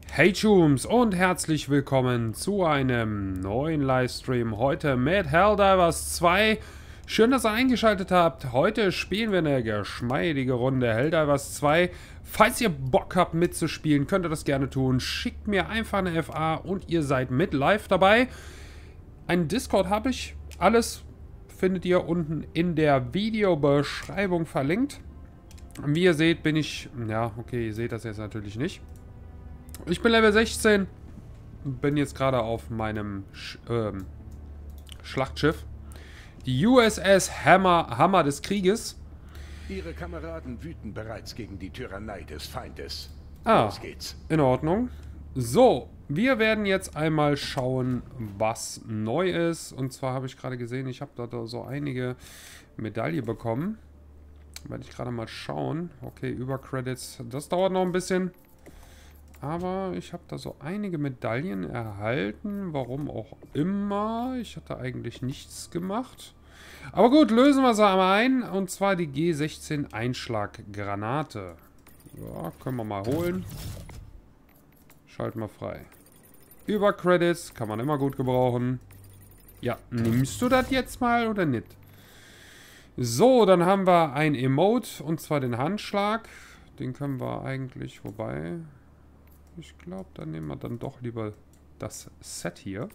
Hey Chums und herzlich willkommen zu einem neuen Livestream. Heute mit Helldivers 2. Schön, dass ihr eingeschaltet habt. Heute spielen wir eine geschmeidige Runde Helldivers 2. Falls ihr Bock habt mitzuspielen, könnt ihr das gerne tun. Schickt mir einfach eine FA und ihr seid mit live dabei. Einen Discord habe ich. Alles findet ihr unten in der Videobeschreibung verlinkt. Wie ihr seht, bin ich... Ja, okay, ihr seht das jetzt natürlich nicht. Ich bin Level 16. Bin jetzt gerade auf meinem Schlachtschiff. Die USS Hammer des Krieges. Ihre Kameraden wüten bereits gegen die Tyrannei des Feindes. Los geht's. In Ordnung. So, wir werden jetzt einmal schauen, was neu ist. Und zwar habe ich gerade gesehen, ich habe da so einige Medaillen bekommen. Werde ich gerade mal schauen. Okay, Übercredits. Das dauert noch ein bisschen. Aber ich habe da so einige Medaillen erhalten. Warum auch immer. Ich hatte eigentlich nichts gemacht. Aber gut, lösen wir sie einmal ein. Und zwar die G16 Einschlaggranate. Ja, können wir mal holen. Schalten wir frei. Übercredits kann man immer gut gebrauchen. Ja, nimmst du das jetzt mal oder nicht? So, dann haben wir ein Emote. Und zwar den Handschlag. Den können wir eigentlich, wobei... Ich glaube, dann nehmen wir dann doch lieber das Set hier.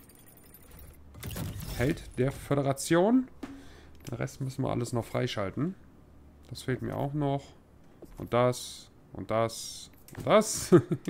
Held der Föderation. Den Rest müssen wir alles noch freischalten. Das fehlt mir auch noch. Und das. Und das. Und das.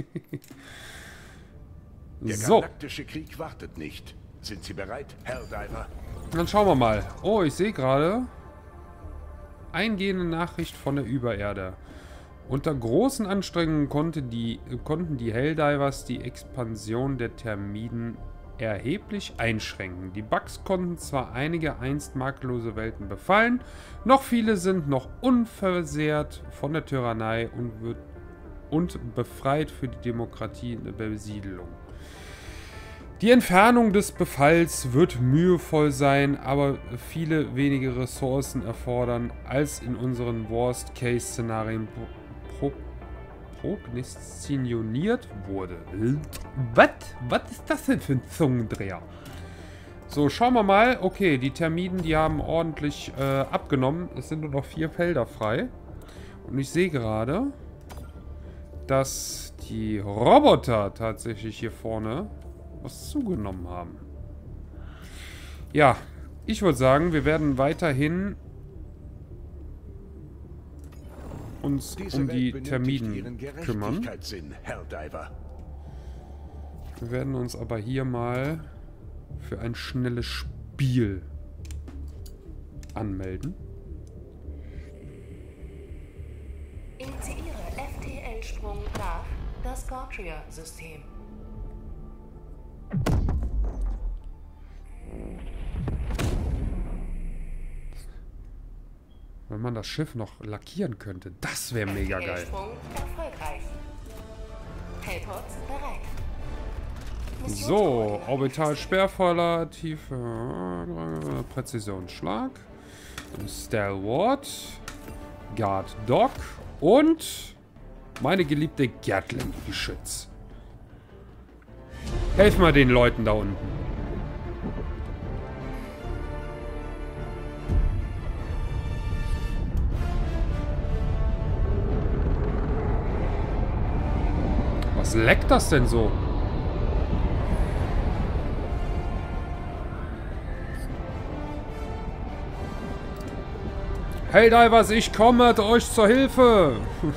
Der galaktische Krieg wartet nicht. Sind Sie bereit, Helldiver? Dann schauen wir mal. Oh, ich sehe gerade. Eingehende Nachricht von der Übererde. Unter großen Anstrengungen konnten die Helldivers die Expansion der Termiten erheblich einschränken. Die Bugs konnten zwar einige einst makellose Welten befallen, noch viele sind noch unversehrt von der Tyrannei und befreit für die Demokratie in der Besiedelung. Die Entfernung des Befalls wird mühevoll sein, aber viele weniger Ressourcen erfordern, als in unseren Worst-Case-Szenarien prognostiziert wurde. Was ist das denn für ein Zungendreher? So, schauen wir mal. Okay, die Termiten, die haben ordentlich abgenommen. Es sind nur noch 4 Felder frei. Und ich sehe gerade, dass die Roboter tatsächlich hier vorne was zugenommen haben. Ja, ich würde sagen, wir werden weiterhin uns um die Termiten kümmern. Wir werden uns aber hier mal für ein schnelles Spiel anmelden. Initiiere FTL-Sprung nach das Gauthier-System. Wenn man das Schiff noch lackieren könnte, das wäre mega geil. Erfolgreich. Hellpods bereit. So, Orbital-Sperrfeuer, Tiefe, Präzisionsschlag, Stalwart, Guard Dog und meine geliebte Gatling-Geschütz. Helf mal den Leuten da unten. Was leckt das denn so? Helldivers, ich komme euch zur Hilfe!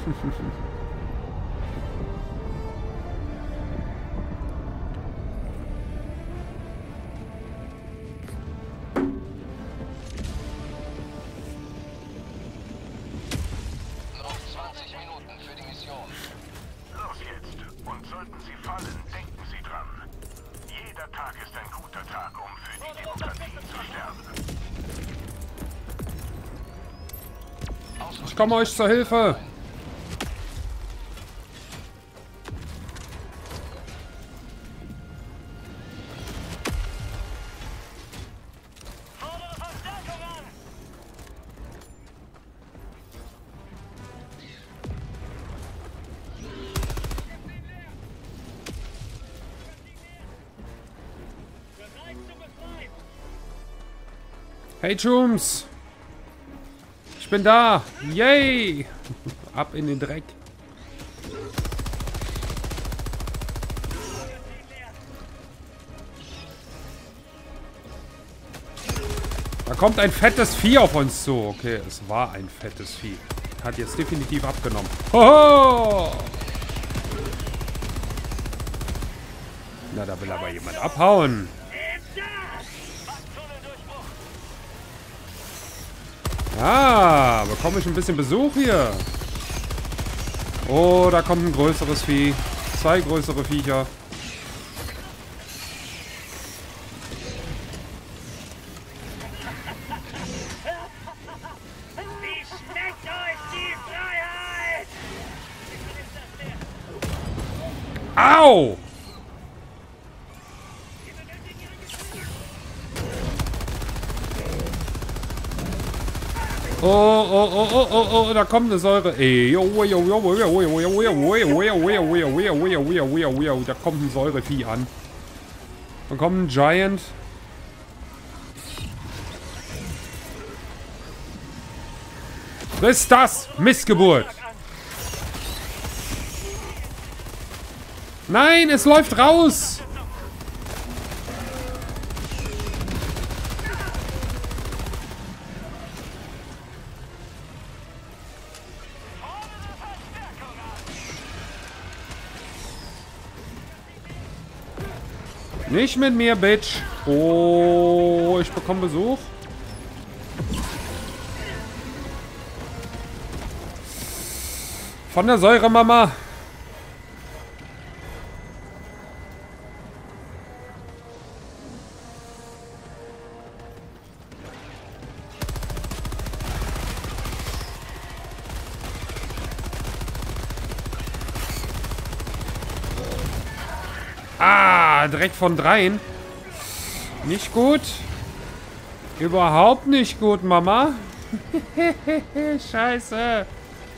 Ich komme euch zur Hilfe. Hey, Chums. Ich bin da. Yay. Ab in den Dreck. Da kommt ein fettes Vieh auf uns zu. Okay, es war ein fettes Vieh. Hat jetzt definitiv abgenommen. Hoho! Na, da will aber jemand abhauen. Ah, bekomme ich ein bisschen Besuch hier. Oh, da kommt ein größeres Vieh. 2 größere Viecher. Au! Oh, da kommt eine Säure. Da kommt ein Säurevieh an. Da kommt ein Giant. Was ist das? Missgeburt. Nein, es läuft raus. Nicht mit mir, Bitch. Oh, ich bekomme Besuch. Von der Säuremama. Ah, direkt von 3. Nicht gut. Überhaupt nicht gut, Mama. Scheiße.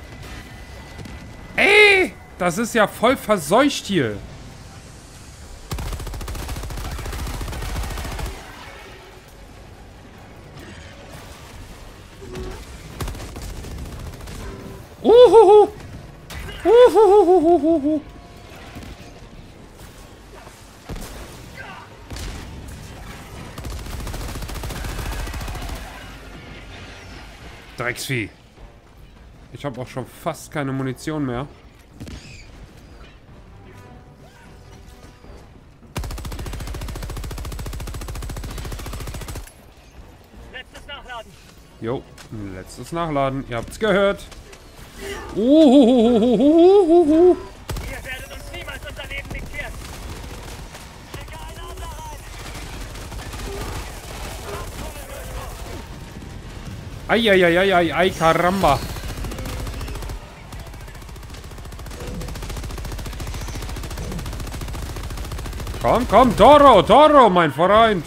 Ey, das ist ja voll verseucht hier. Uhuhu. Uhuhuhuhuhu. Drecksvieh. Ich habe auch schon fast keine Munition mehr. Letztes Nachladen. Jo, letztes Nachladen. Ihr habt's gehört. Uhuhuhuhuhuhuhu. Ihr werdet uns niemals unser Leben diktieren. Schicke einen Adler rein. Eieieiei, Karamba. Komm, Toro, mein Freund.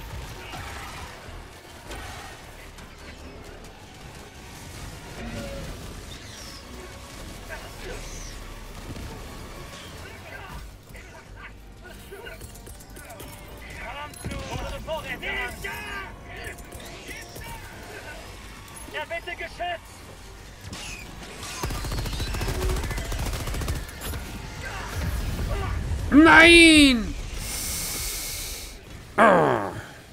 Ja, bitte geschützt! Nein! Ah.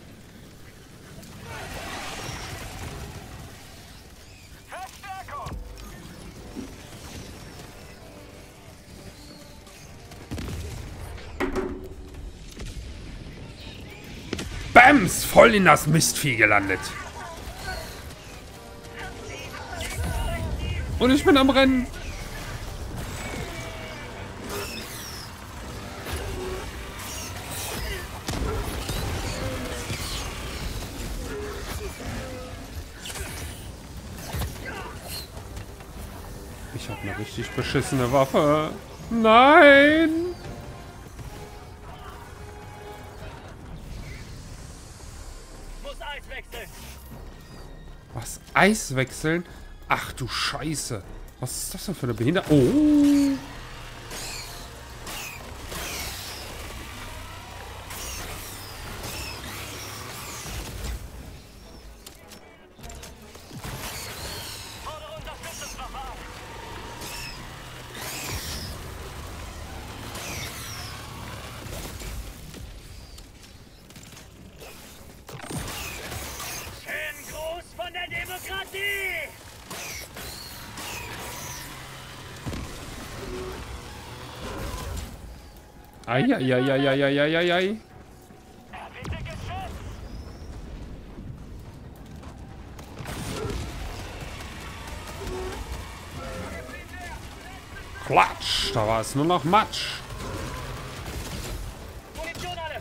Bams! Voll in das Mistvieh gelandet. Und ich bin am Rennen. Ich habe eine richtig beschissene Waffe. Nein! Muss Eis wechseln. Was? Eis wechseln? Ach du Scheiße. Was ist das denn für eine Behinderung? Oh! Eieieiei. Bitte geschützt! Klatsch, da war es nur noch Matsch. Munition alle!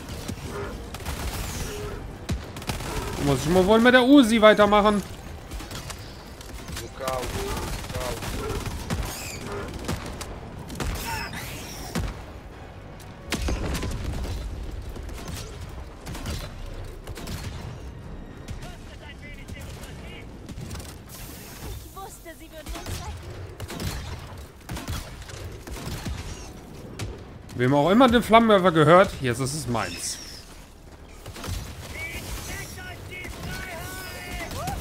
Muss ich mal wohl mit der Uzi weitermachen. Look out, look out. Kostet ein wenig Demokratie! Ich wusste, sie würden uns retten. Wem auch immer den Flammenwerfer gehört, jetzt ist es meins. Steckt euch die Freiheit!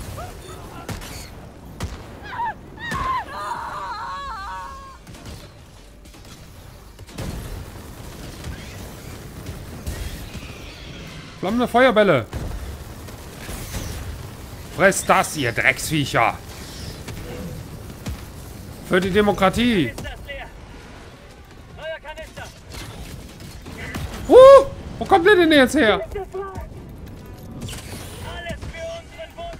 Flammende Feuerbälle. Fresst das, ihr Drecksviecher. Für die Demokratie. Ist das leer? Neuer Kanister! Wo kommt der denn jetzt her? Alles für unseren Bund!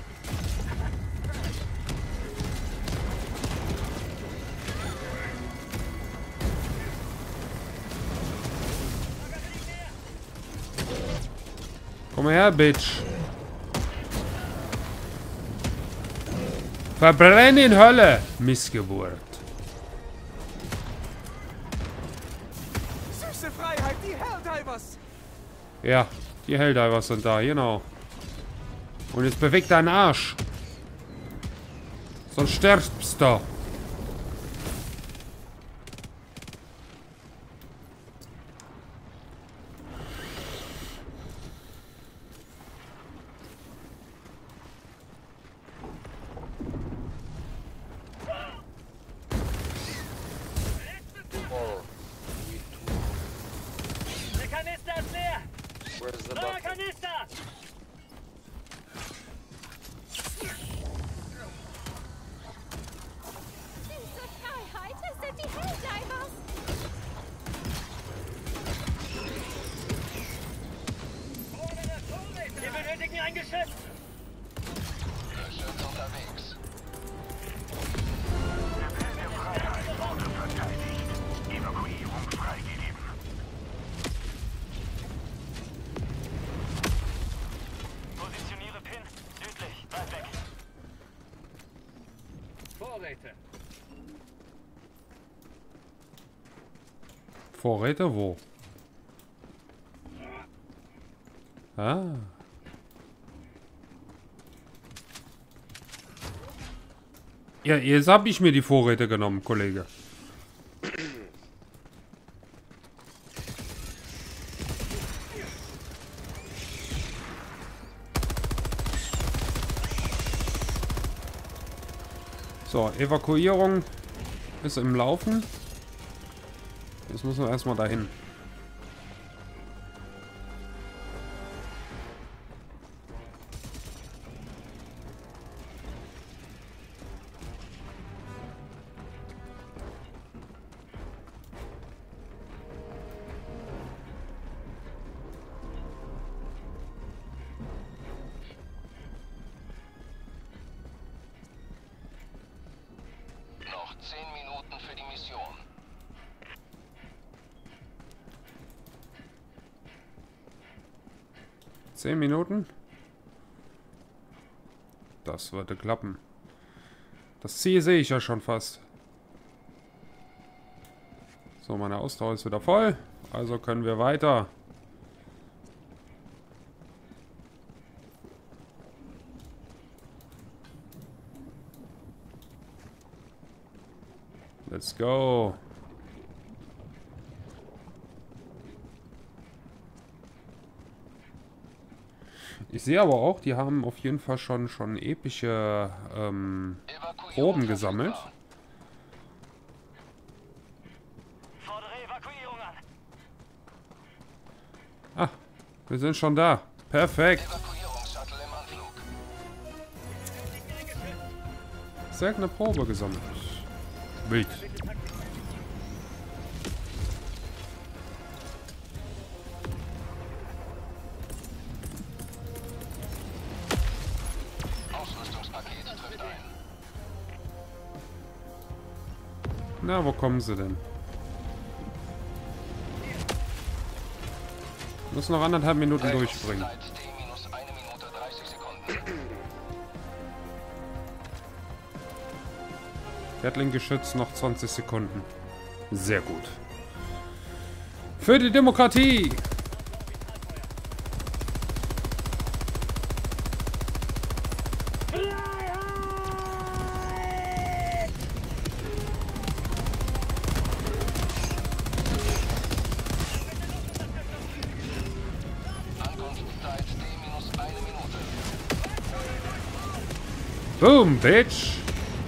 Komm mal her, Bitch. Verbrenn in Hölle, Missgeburt. Süße Freiheit, die Helldivers! Ja, die Helldivers sind da, genau. Und jetzt beweg deinen Arsch. Sonst stirbst du. Tomorrow. We tomorrow. Der Kanister ist leer! Where's the Neuer button? Kanister! Diese Freiheit, das sind die Helldivers. Wir benötigen ein Geschütz! Positioniere Pin südlich, weit weg. Vorräte. Vorräte wo? Ah. Ja, jetzt habe ich mir die Vorräte genommen, Kollege. So, Evakuierung ist im Laufen. Jetzt müssen wir erstmal dahin. Noch 10 Minuten für die Mission. Zehn Minuten? Das würde klappen. Das Ziel sehe ich ja schon fast. So, meine Ausdauer ist wieder voll. Also können wir weiter. Let's go. Ich sehe aber auch, die haben auf jeden Fall schon epische Proben gesammelt. Fordere Evakuierung an. Ah, wir sind schon da. Perfekt. Evakuierungsshuttle im Anflug. Seltene Probe gesammelt. Wild. Na, wo kommen sie denn? Muss noch 1,5 Minuten durchbringen. Zeit T minus 1 Minute 30 Sekunden. Gatling-Geschütz noch 20 Sekunden. Sehr gut. Für die Demokratie! Ankunftszeit T minus 1 Minute. Boom, Bitch!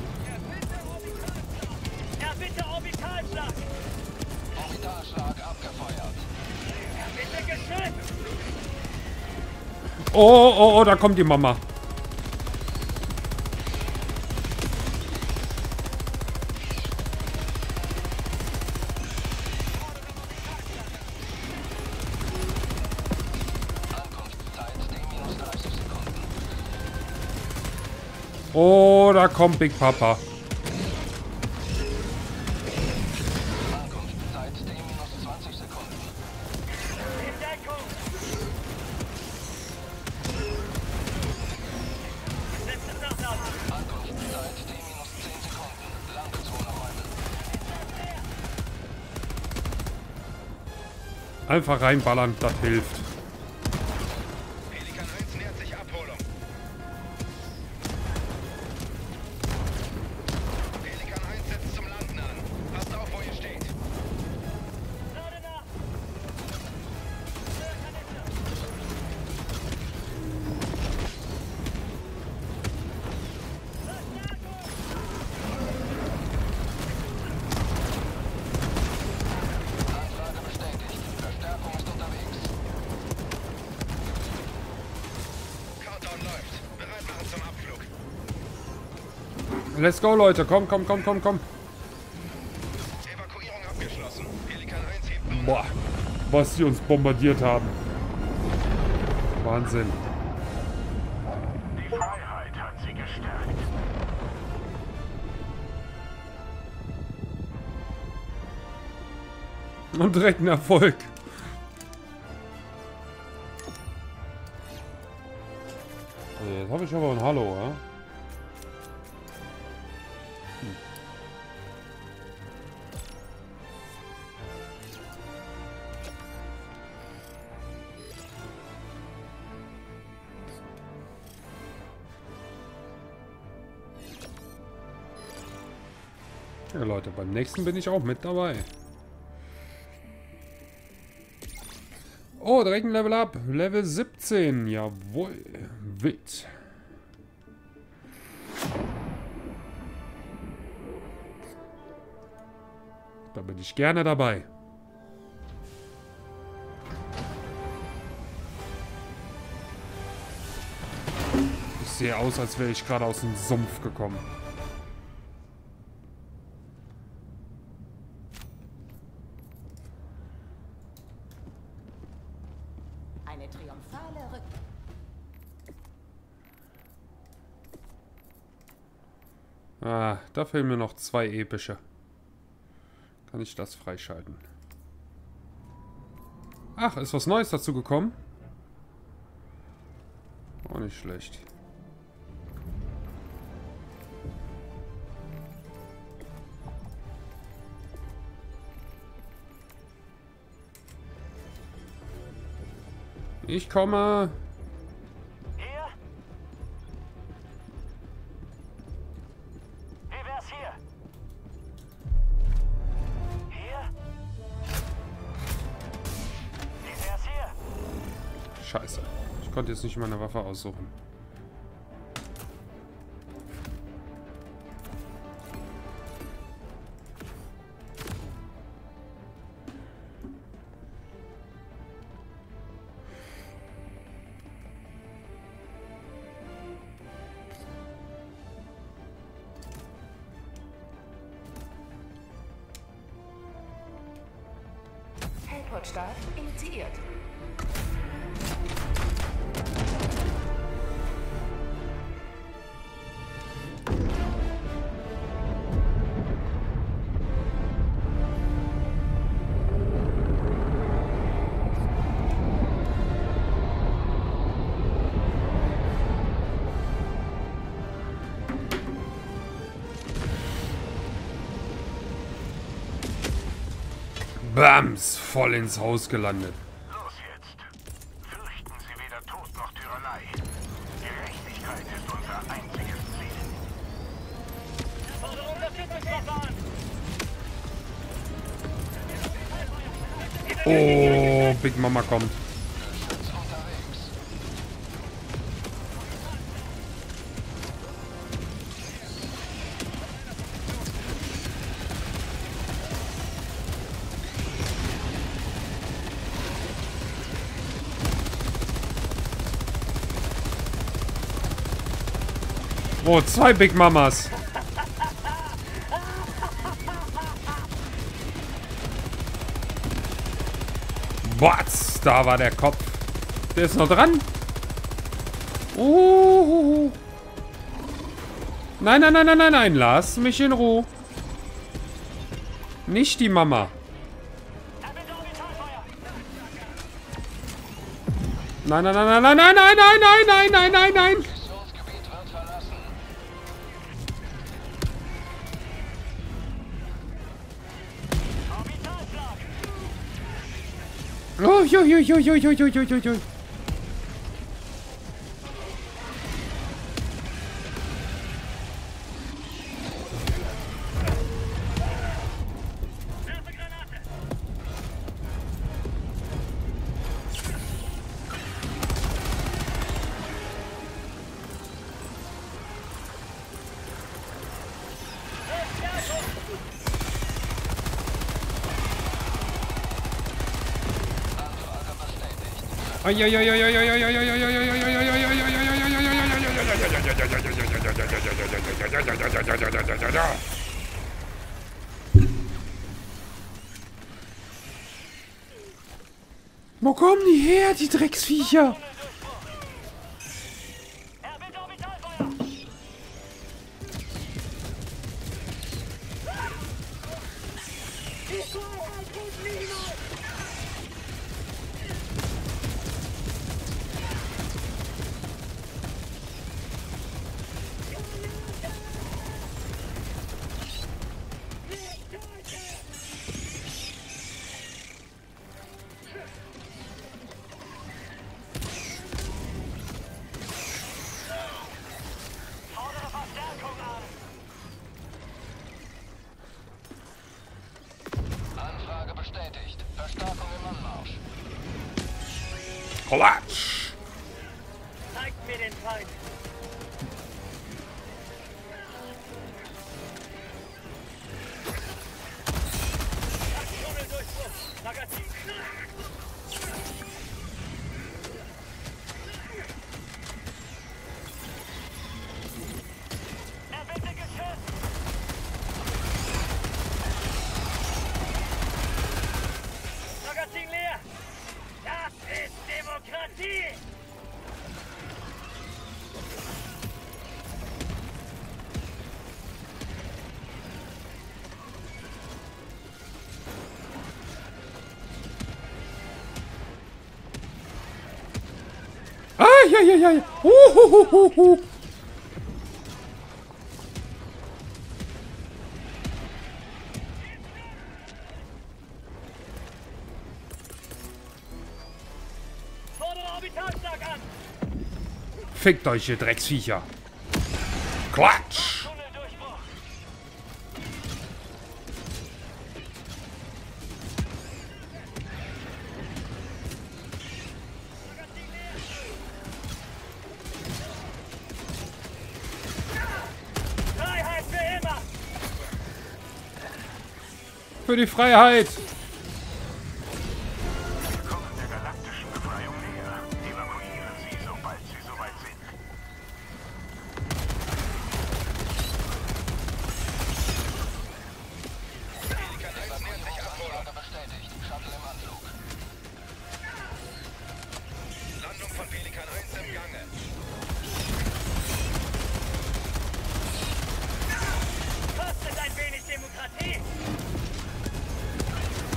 Ja, bitte Orbitalschlag. Orbitalschlag abgefeuert. Bitte Geschütz. Oh, oh, oh, da kommt die Mama. Ankunftszeit T minus 30 Sekunden. Oh, da kommt Big Papa. Ankunftszeit T minus 20 Sekunden. In Deckung. Letztes Nachladen. Ankunftszeit T minus 10 Sekunden. Landezone räumen. Einfach reinballern, das hilft. Pelikan 1 nähert sich Abholung. Pelikan 1 setzt zum Landen an. Passt auf, wo ihr steht. Lade nach. Anfrage bestätigt. Verstärkung ist unterwegs. Countdown läuft. Bereit machen zum Abflug. Let's go, Leute. Komm, komm, komm, komm, komm. Evakuierung abgeschlossen. Pelikan 1 hebt. Boah, was sie uns bombardiert haben. Wahnsinn. Die Freiheit hat sie gestärkt. Und direkt ein Erfolg. Jetzt habe ich aber ein Hallo, ja? Ja, Leute, beim nächsten bin ich auch mit dabei. Oh, direkt ein Level up. Level 17. Jawohl. Wild. Da bin ich gerne dabei. Ich sehe aus, als wäre ich gerade aus dem Sumpf gekommen. Eine triumphale Rück... Ah, da fehlen mir noch 2 epische. Kann ich das freischalten? Ach, ist was Neues dazu gekommen? Auch nicht schlecht. Ich komme. Hier? Wie wär's hier? Hier? Wie wär's hier? Scheiße. Ich konnte jetzt nicht meine Waffe aussuchen. Helport-Start initiiert. Bams, voll ins Haus gelandet. Los jetzt. Fürchten Sie weder Tod noch Tyrannei. Gerechtigkeit ist unser einziges Ziel. Fordere Unterstützungsverfahren. Oh, Big Mama kommt. Geschütz unterwegs. Oh, 2 Big Mamas. Was? Da war der Kopf. Der ist noch dran. Nein, nein, nein, nein, nein, nein. Lass mich in Ruhe. Nicht die Mama. Nein, nein, nein, nein, nein, nein, nein, nein, nein, nein, nein, nein. Missionsgebiet wird verlassen. Oh, jo, jo, jo, jo, jo, jo, jo, jo, jo. Wo kommen die her, die Drecksviecher? Anfrage bestätigt. Verstärkung im Anmarsch. Klatsch! Zeigt mir den Feind. Tunneldurchbruch. Magazin. Erbitte Geschütz. Magazin leer. Das ist Demokratie. Ah, ja, ja, ja, ja. Hu. Fordere Orbitalschlag an. Fickt euch, ihr Drecksviecher. Klatsch! Tunneldurchbruch. Freiheit für immer. Für die Freiheit! Wir kommen der galaktischen Befreiung näher. Evakuieren Sie, sobald Sie soweit sind. Anfrage bestätigt. Shuttle im Anflug. Landung von Pelikan 1 im Gange. Kostet ein wenig Demokratie.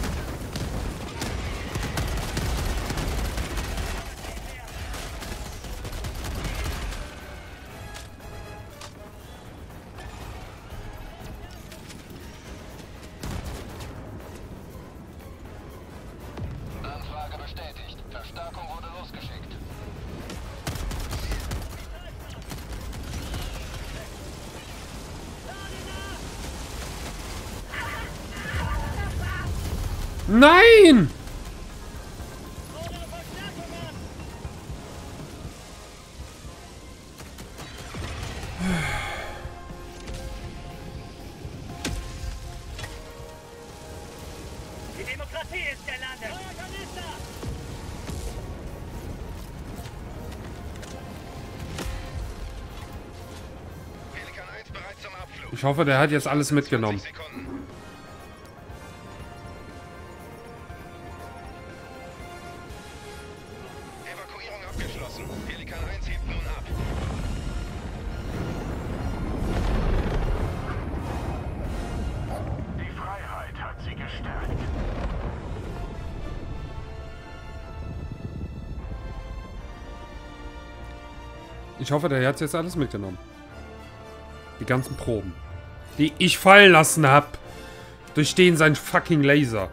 Verstärkung wurde losgeschickt. Nein! Die Demokratie ist gelandet. Euer Kanister! Pelikan 1 bereit zum Abflug. Ich hoffe, der hat jetzt alles mitgenommen. 20 Sekunden. Evakuierung abgeschlossen. Pelikan 1 hebt nun ab. Die Freiheit hat sie gestärkt. Ich hoffe, der hat jetzt alles mitgenommen. Die ganzen Proben. Die ich fallen lassen hab. Durch den sein fucking Laser.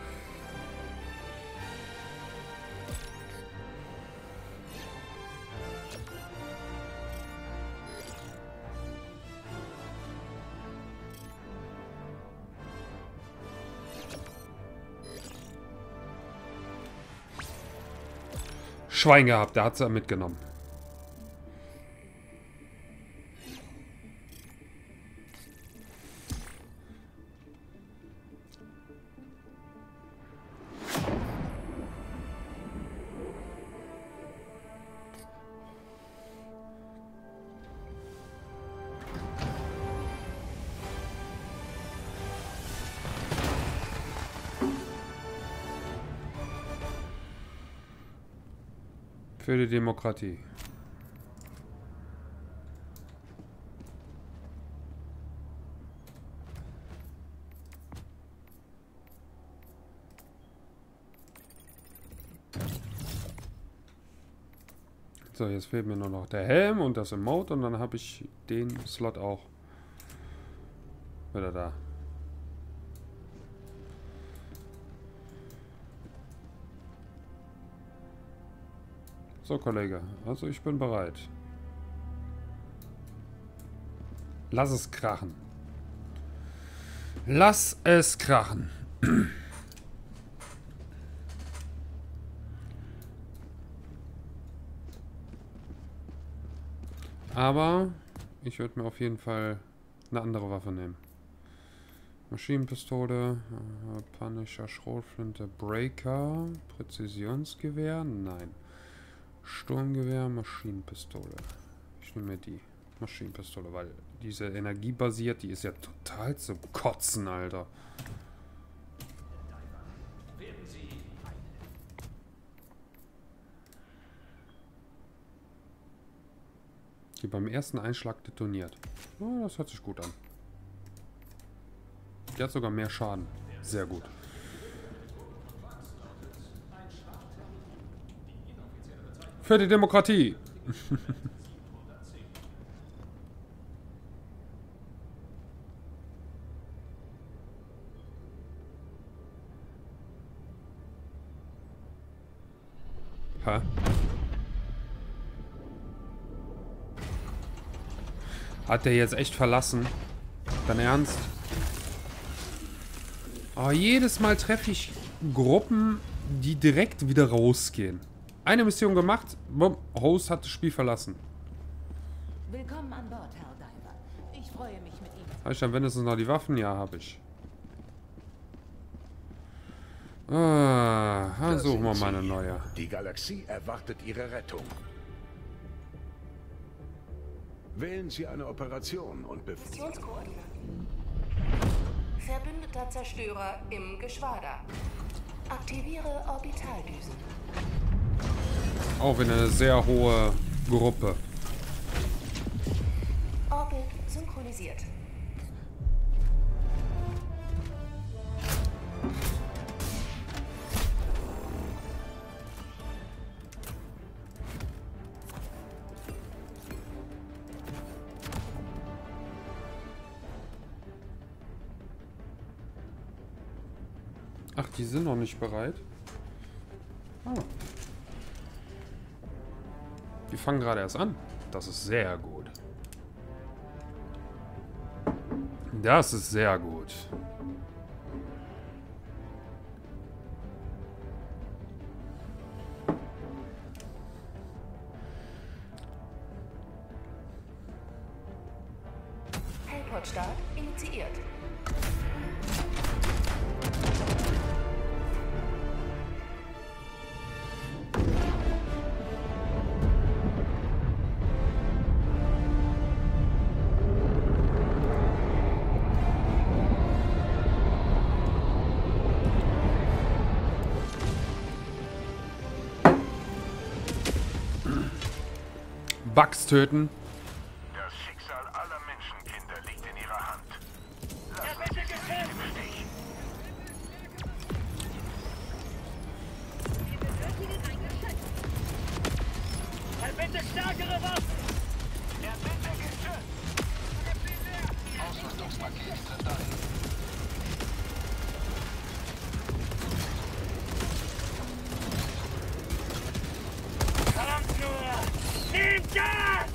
Schwein gehabt, der hat sie mitgenommen. Für die Demokratie. So, jetzt fehlt mir nur noch der Helm und das Emote und dann habe ich den Slot auch wieder da. So, Kollege, also ich bin bereit. Lass es krachen. Lass es krachen. Aber ich würde mir auf jeden Fall eine andere Waffe nehmen. Maschinenpistole, Punisher, Schrotflinte, Breaker, Präzisionsgewehr, nein. Sturmgewehr, Maschinenpistole. Ich nehme mir die Maschinenpistole, weil diese energiebasiert, die ist ja total zum Kotzen, Alter. Die beim ersten Einschlag detoniert. Oh, das hört sich gut an. Die hat sogar mehr Schaden. Sehr gut. Für die Demokratie. Hä? Hat der jetzt echt verlassen? Dein Ernst? Oh, jedes Mal treffe ich Gruppen, die direkt wieder rausgehen. Eine Mission gemacht, bumm, Host hat das Spiel verlassen. Willkommen an Bord, Herr Diver. Ich freue mich mit Ihnen. Habe ich dann wenigstens noch die Waffen? Ja, habe ich. Ah, suchen wir mal eine neue. Die Galaxie erwartet Ihre Rettung. Wählen Sie eine Operation und Missionskoordinaten. Verbündeter Zerstörer im Geschwader. Aktiviere Orbitaldüsen. Auch wieder eine sehr hohe Gruppe. Orbit synchronisiert. Ach, die sind noch nicht bereit. Ah. Die fangen gerade erst an. Das ist sehr gut. Das ist sehr gut. Helport-Start initiiert. Bugs töten. Das Schicksal aller Menschenkinder liegt in ihrer Hand. Er bitte getötet! Er bitte stärkere Waffen! Er bitte geschützt! Ausrüstungspaket tritt ein. Verdammt nur! Nehmt Gas!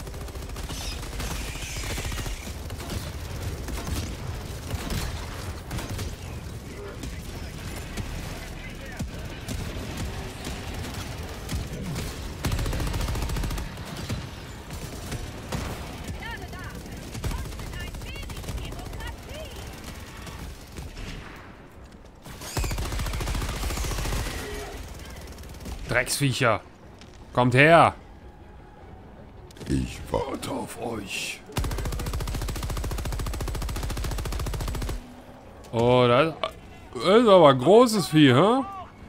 Drecksviecher. Kommt her. Ich warte auf euch. Oh, das ist aber ein großes Vieh, hä?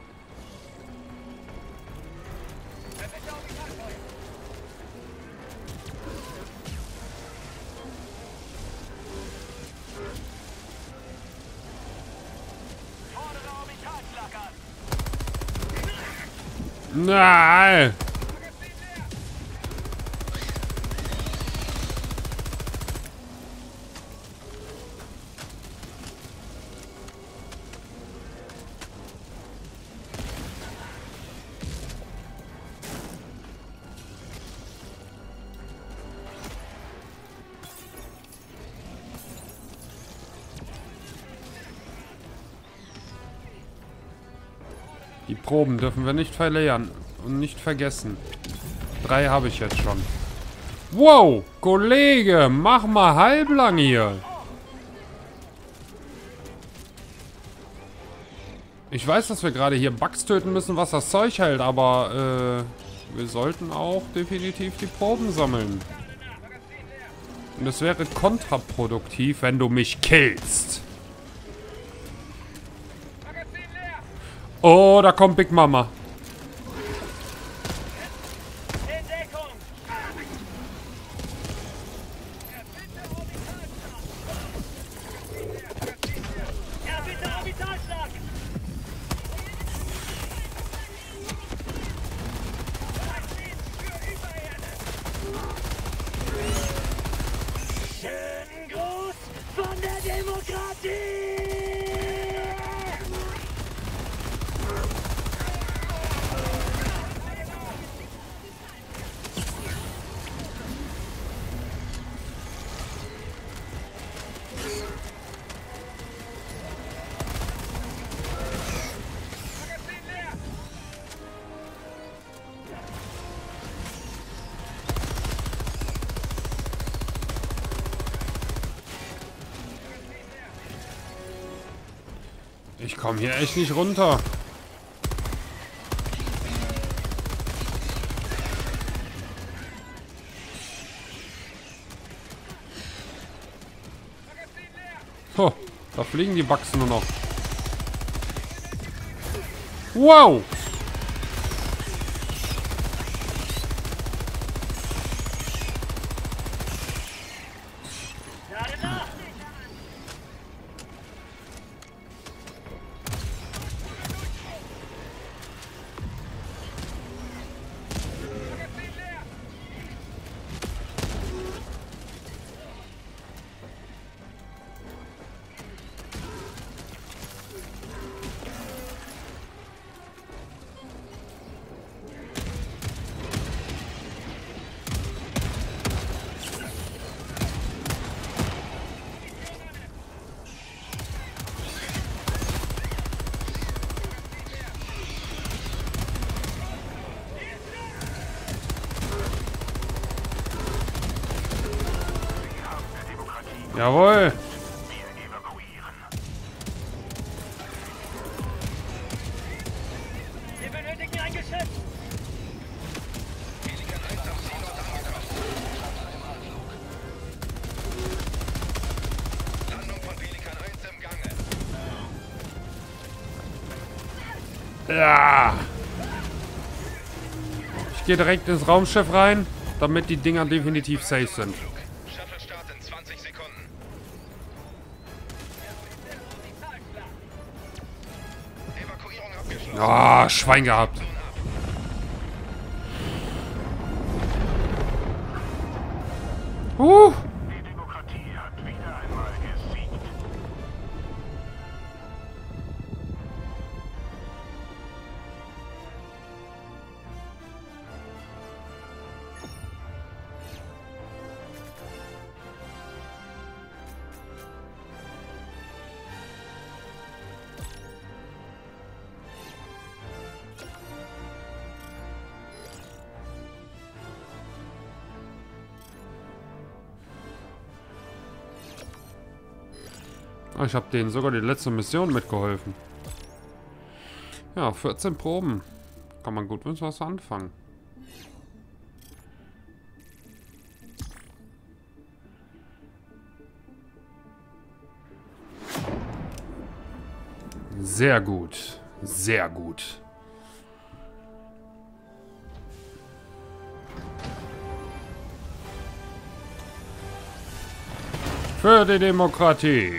Nein! Die Proben dürfen wir nicht verlieren und nicht vergessen. 3 habe ich jetzt schon. Wow, Kollege, mach mal halblang hier. Ich weiß, dass wir gerade hier Bugs töten müssen, was das Zeug hält, aber wir sollten auch definitiv die Proben sammeln. Und es wäre kontraproduktiv, wenn du mich killst. Oh, da kommt Big Mama. In Deckung! Er bitte Orbitalschlag! Schönen Gruß von der Demokratie! Ich komme hier echt nicht runter. Oh, da fliegen die Bugs nur noch. Wow! Lade nach! Jawohl. Wir evakuieren. Wir benötigen ein Geschütz. Landung von Pelikan 1 im Gange. Ja. Ich gehe direkt ins Raumschiff rein, damit die Dinger definitiv safe sind. Shuttle Start in 20 Sekunden. Evakuierung abgeschlossen. Ah, Schwein gehabt. Die Demokratie hat wieder einmal gesiegt. Ich habe denen sogar die letzte Mission mitgeholfen. Ja, 14 Proben. Kann man gut mit was anfangen. Sehr gut. Sehr gut. Für die Demokratie.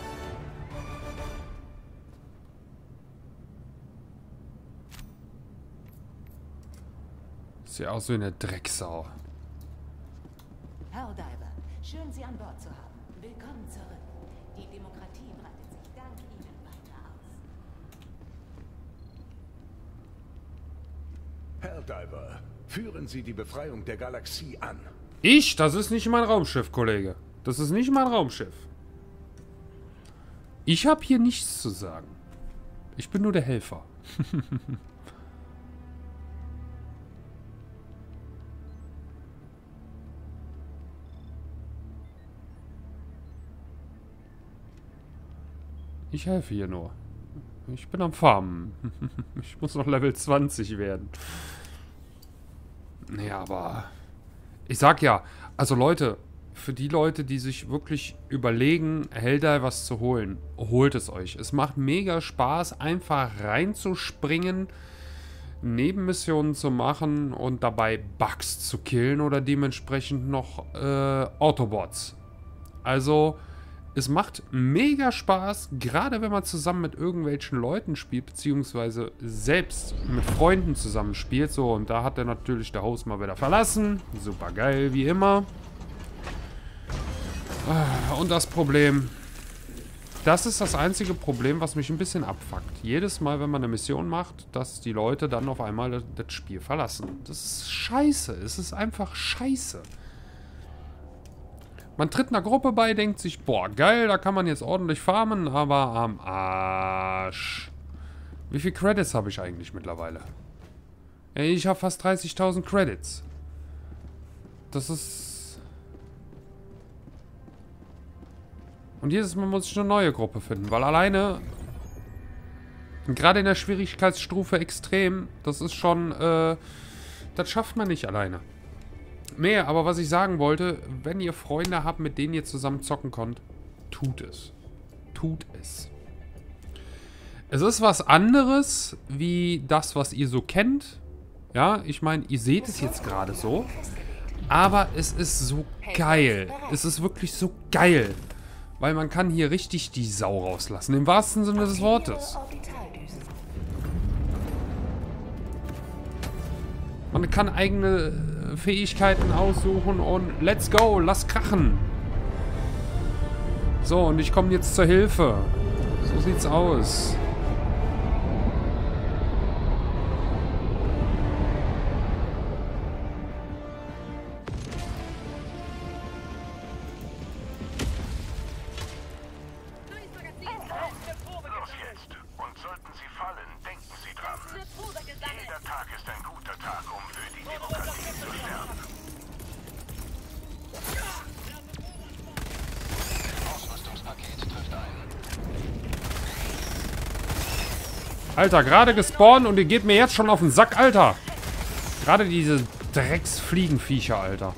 Sieht aus wie eine Drecksau. Helldiver, schön Sie an Bord zu haben. Willkommen zurück. Die Demokratie breitet sich dank Ihnen weiter aus. Helldiver, führen Sie die Befreiung der Galaxie an. Ich? Das ist nicht mein Raumschiff, Kollege. Das ist nicht mein Raumschiff. Ich habe hier nichts zu sagen. Ich bin nur der Helfer. Ich helfe hier nur. Ich bin am Farmen. Ich muss noch Level 20 werden. Naja, aber... Ich sag ja, also Leute, für die Leute, die sich wirklich überlegen, Helldivers zu holen, holt es euch. Es macht mega Spaß, einfach reinzuspringen, Nebenmissionen zu machen und dabei Bugs zu killen oder dementsprechend noch Autobots. Also... Es macht mega Spaß, gerade wenn man zusammen mit irgendwelchen Leuten spielt, beziehungsweise selbst mit Freunden zusammen spielt. So, und da hat er natürlich der Host mal wieder verlassen. Super geil, wie immer. Und das Problem, das ist das einzige Problem, was mich ein bisschen abfuckt. Jedes Mal, wenn man eine Mission macht, dass die Leute dann auf einmal das Spiel verlassen. Das ist scheiße, es ist einfach scheiße. Man tritt einer Gruppe bei, denkt sich, boah, geil, da kann man jetzt ordentlich farmen, aber am Arsch. Wie viele Credits habe ich eigentlich mittlerweile? Ey, ich habe fast 30.000 Credits. Das ist... Und jedes Mal muss ich eine neue Gruppe finden, weil alleine... Gerade in der Schwierigkeitsstufe extrem, das ist schon... das schafft man nicht alleine. Nee, aber was ich sagen wollte, wenn ihr Freunde habt, mit denen ihr zusammen zocken könnt, tut es. Tut es. Es ist was anderes, wie das, was ihr so kennt. Ja, ich meine, ihr seht es jetzt gerade so. Aber es ist so geil. Es ist wirklich so geil. Weil man kann hier richtig die Sau rauslassen. Im wahrsten Sinne des Wortes. Man kann eigene Fähigkeiten aussuchen und let's go, lass krachen. So, und ich komme jetzt zur Hilfe. So sieht's aus. Los jetzt. Und sollten Sie fallen, denken Sie dran. Jeder Tag ist ein guter Tag, um für die Demokratie zu sterben. trifft ein. Alter, gerade gespawnt und ihr geht mir jetzt schon auf den Sack, Alter. Gerade diese Drecksfliegenviecher, Alter.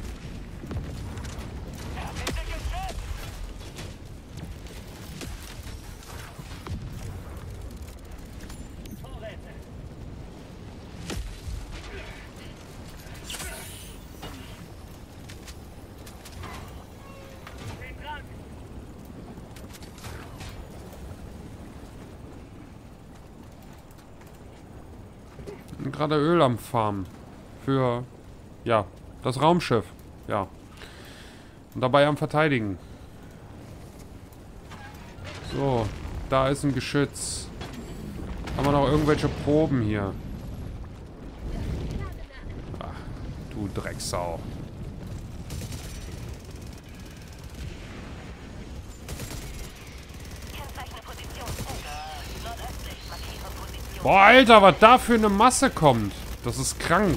Gerade Öl am Farmen. Für, ja, das Raumschiff. Ja. Und dabei am Verteidigen. So, da ist ein Geschütz. Haben wir noch irgendwelche Proben hier? Ach, du Drecksau. Boah, Alter, was da für eine Masse kommt. Das ist krank.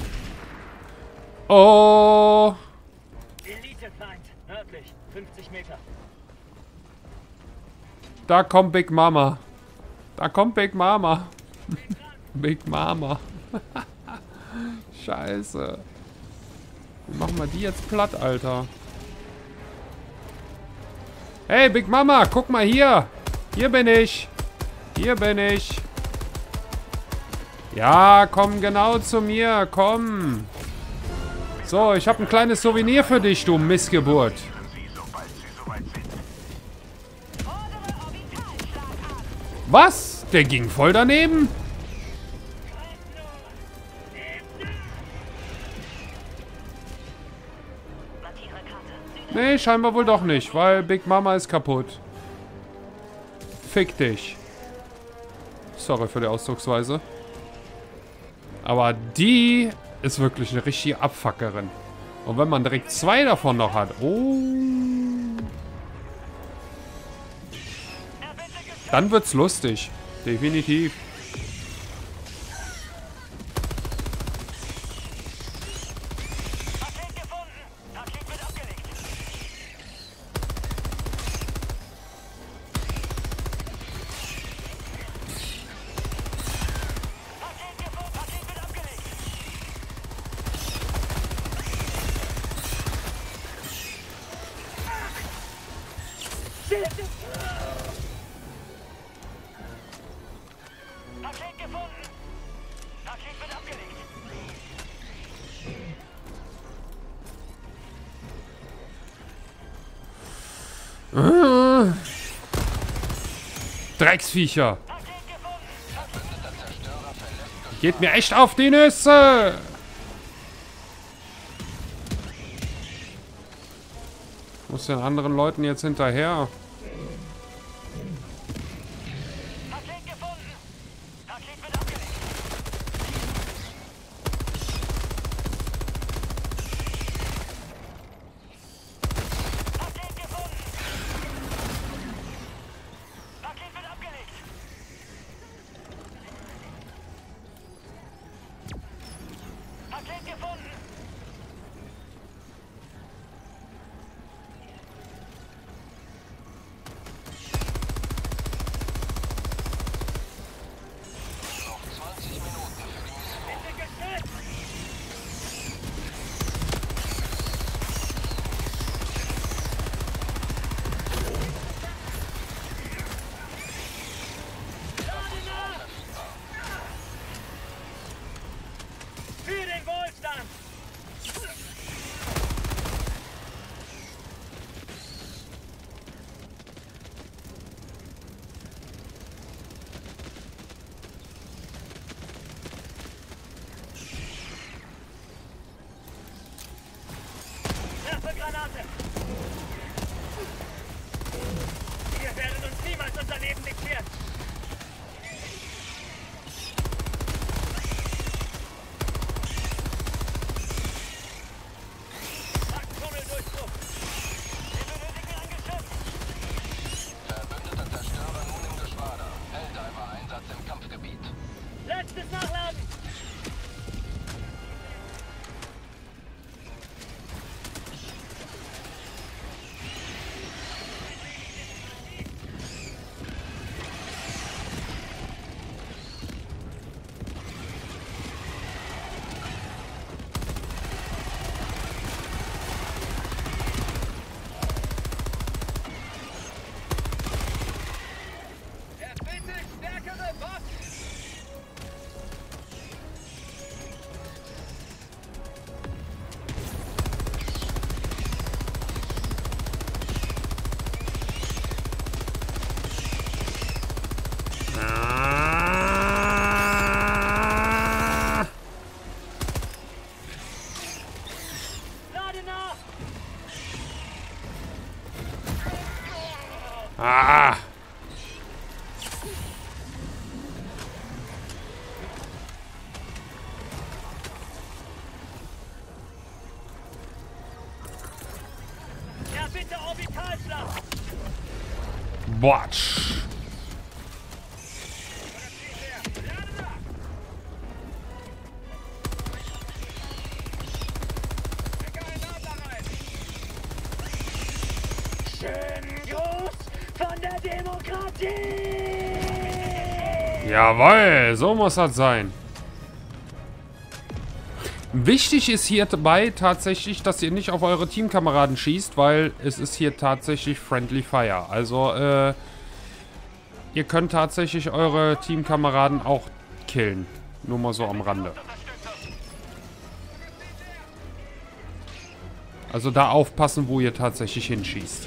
Oh. Elite-Feind, nördlich, 50 Meter. Da kommt Big Mama. Da kommt Big Mama. Big Mama. Scheiße. Wie machen wir die jetzt platt, Alter? Hey, Big Mama, guck mal hier. Hier bin ich. Hier bin ich. Ja, komm genau zu mir, komm. So, ich habe ein kleines Souvenir für dich, du Missgeburt. Was? Der ging voll daneben? Nee, scheinbar wohl doch nicht, weil Big Mama ist kaputt. Fick dich. Sorry für die Ausdrucksweise. Aber die ist wirklich eine richtige Abfuckerin. Und wenn man direkt 2 davon noch hat. Oh. Dann wird's lustig. Definitiv. Paket gefunden. Paket wird abgelegt. Paket gefunden. Paket wird abgelegt. Paket gefunden. Paket wird abgelegt. Drecksviecher. Paket gefunden. Geht mir echt auf die Nüsse. Muss den anderen Leuten jetzt hinterher. Paket gefunden. Paket wird abgelegt. Paket gefunden. Paket wird abgelegt. Paket gefunden. Noch 20 Minuten für die Mission. Bitte gestürzt. Für den Wohlstand. Ah! Ja, bitte Orbitalschlag. Watch! Schönen Gruß von der Demokratie! Jawohl, so muss das sein. Wichtig ist hierbei tatsächlich, dass ihr nicht auf eure Teamkameraden schießt, weil es ist hier tatsächlich Friendly Fire. Also, ihr könnt tatsächlich eure Teamkameraden auch killen. Nur mal so am Rande. Also da aufpassen, wo ihr tatsächlich hinschießt.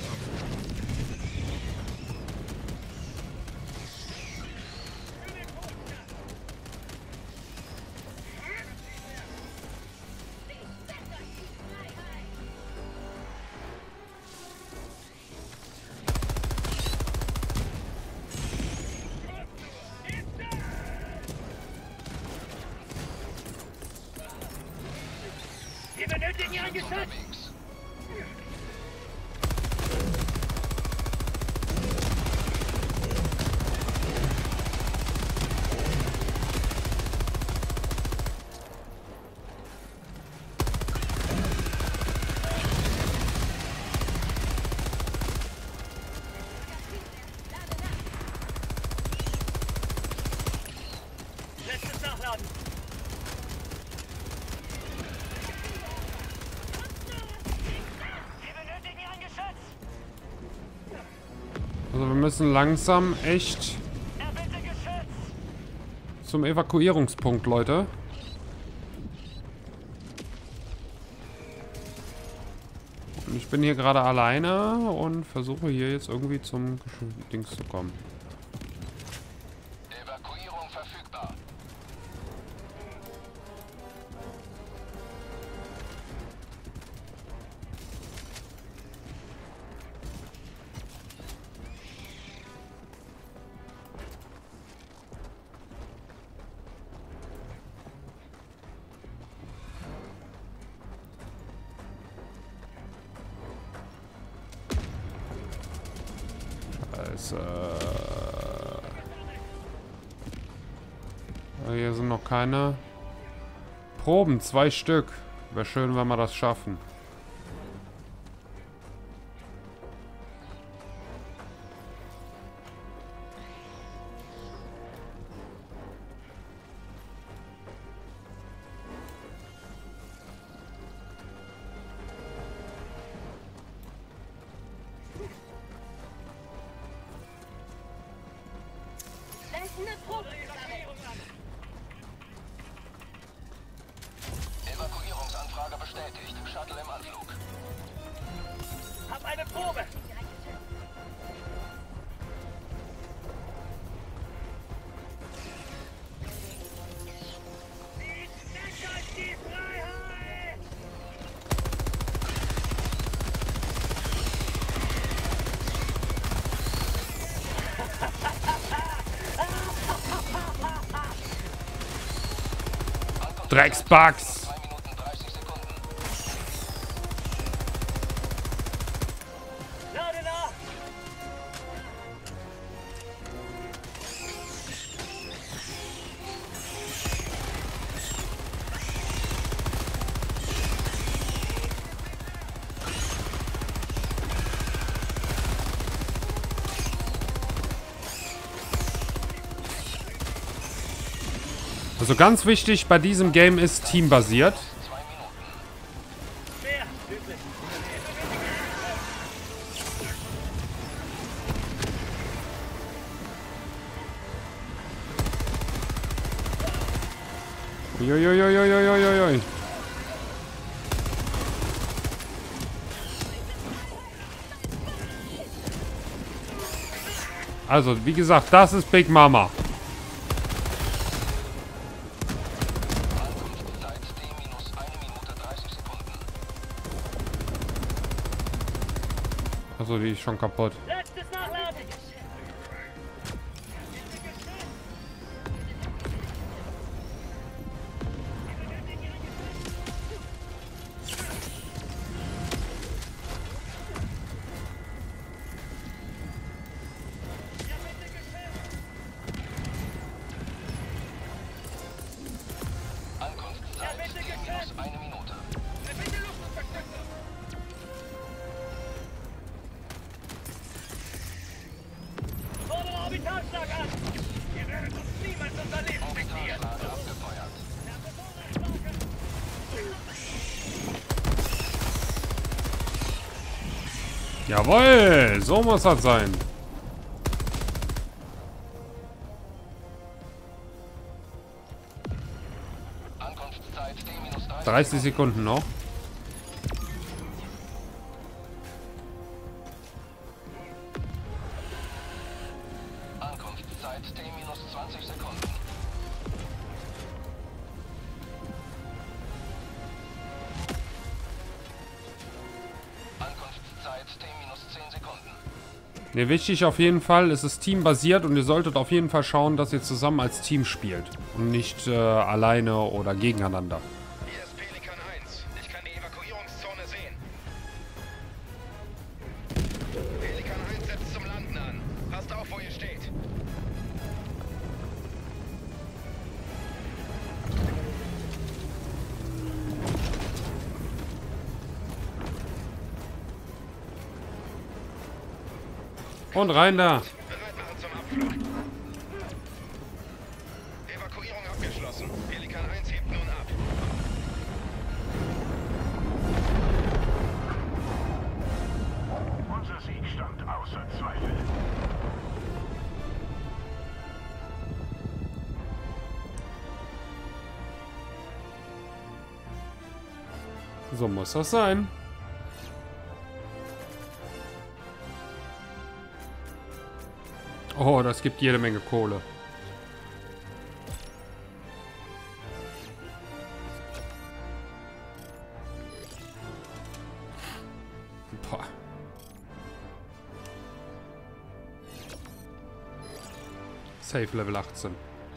Wir benötigen ein Geschütz! Letztes Nachladen! Wir benötigen ein Geschütz! Also wir müssen langsam echt Erbitte Geschütz! zum Evakuierungspunkt, Leute. Und ich bin hier gerade alleine und versuche hier jetzt irgendwie zum Dings zu kommen. Evakuierung verfügbar. Scheiße. Hier sind noch keine Proben. 2 Stück. Wäre schön, wenn wir das schaffen. Evakuierungsanfrage bestätigt. Shuttle im Anflug. Hab eine Probe! Die Stecker ist die Freiheit! Drecksbugs! 2 Minuten 30 Sekunden. Lade nach! Also ganz wichtig bei diesem Game ist teambasiert. 2 Minuten. Mehr! Üblich! Uiuiuiuiuiuiui. Also, wie gesagt, das ist Big Mama. Ankunftszeit T-1 Minute 30 Sekunden. Also, die ist schon kaputt. Letztes Nachladen! Zeit T-1 Minute. Bitte Luftunterstützung. Fordere Orbitalschlag an. Ihr werdet uns niemals unser Leben diktieren. Orbitalschlag abgefeuert. Jawohl, so muss das sein. Ankunftszeit T-30. 30 Sekunden noch. Ankunftszeit T-20 Sekunden. Ankunftszeit T-10 Sekunden. Ne, wichtig auf jeden Fall, es ist teambasiert und ihr solltet auf jeden Fall schauen, dass ihr zusammen als Team spielt und nicht alleine oder gegeneinander. Hier ist Pelikan 1. Ich kann die Evakuierungszone sehen. Pelikan 1 setzt zum Landen an. Passt auf, wo ihr steht. Und rein da. Bereit machen zum Abflug. Evakuierung abgeschlossen. Pelikan 1 hebt nun ab. Unser Sieg stand außer Zweifel. So muss das sein. Oh, das gibt jede Menge Kohle. Boah. Safe Level 18.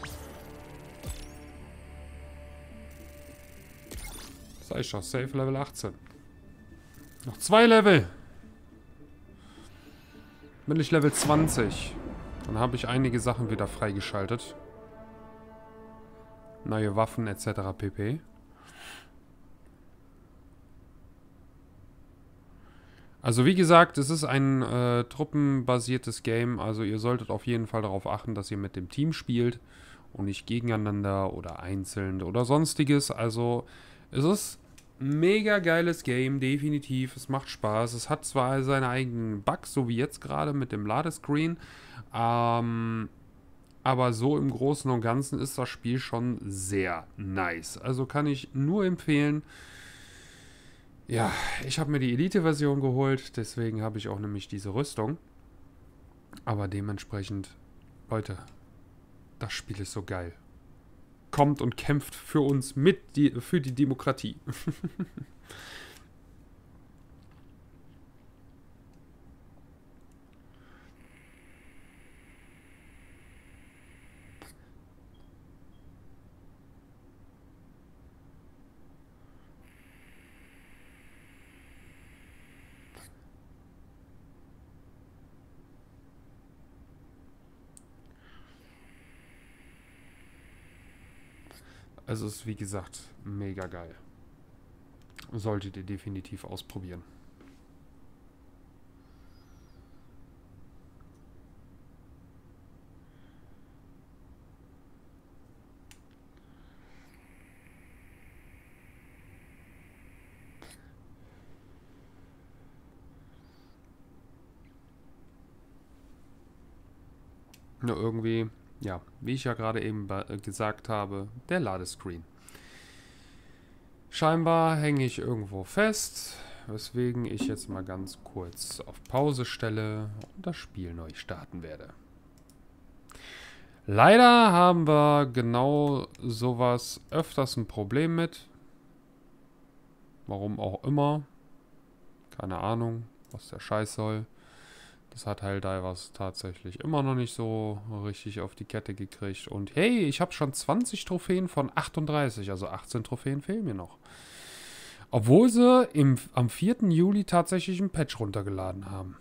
Sag ich doch, Safe Level 18. Noch 2 Level. Bin ich Level 20. Dann habe ich einige Sachen wieder freigeschaltet. Neue Waffen etc. pp. Also wie gesagt, es ist ein truppenbasiertes Game. Also ihr solltet auf jeden Fall darauf achten, dass ihr mit dem Team spielt und nicht gegeneinander oder einzeln oder sonstiges. Also es ist ein mega geiles Game, definitiv. Es macht Spaß. Es hat zwar seine eigenen Bugs, so wie jetzt gerade mit dem Ladescreen. Aber so im Großen und Ganzen ist das Spiel schon sehr nice. Also kann ich nur empfehlen. Ja, ich habe mir die Elite-Version geholt, deswegen habe ich auch nämlich diese Rüstung. Aber dementsprechend, Leute, das Spiel ist so geil. Kommt und kämpft für uns für die Demokratie. Also es ist wie gesagt mega geil. Solltet ihr definitiv ausprobieren. Nur irgendwie, ja, wie ich ja gerade eben gesagt habe, der Ladescreen. Scheinbar hänge ich irgendwo fest, weswegen ich jetzt mal ganz kurz auf Pause stelle und das Spiel neu starten werde. Leider haben wir genau sowas öfters ein Problem mit. Warum auch immer. Keine Ahnung, was der Scheiß soll. Das hat Helldivers tatsächlich immer noch nicht so richtig auf die Kette gekriegt. Und hey, ich habe schon 20 Trophäen von 38. Also 18 Trophäen fehlen mir noch. Obwohl sie am 4. Juli tatsächlich ein Patch runtergeladen haben.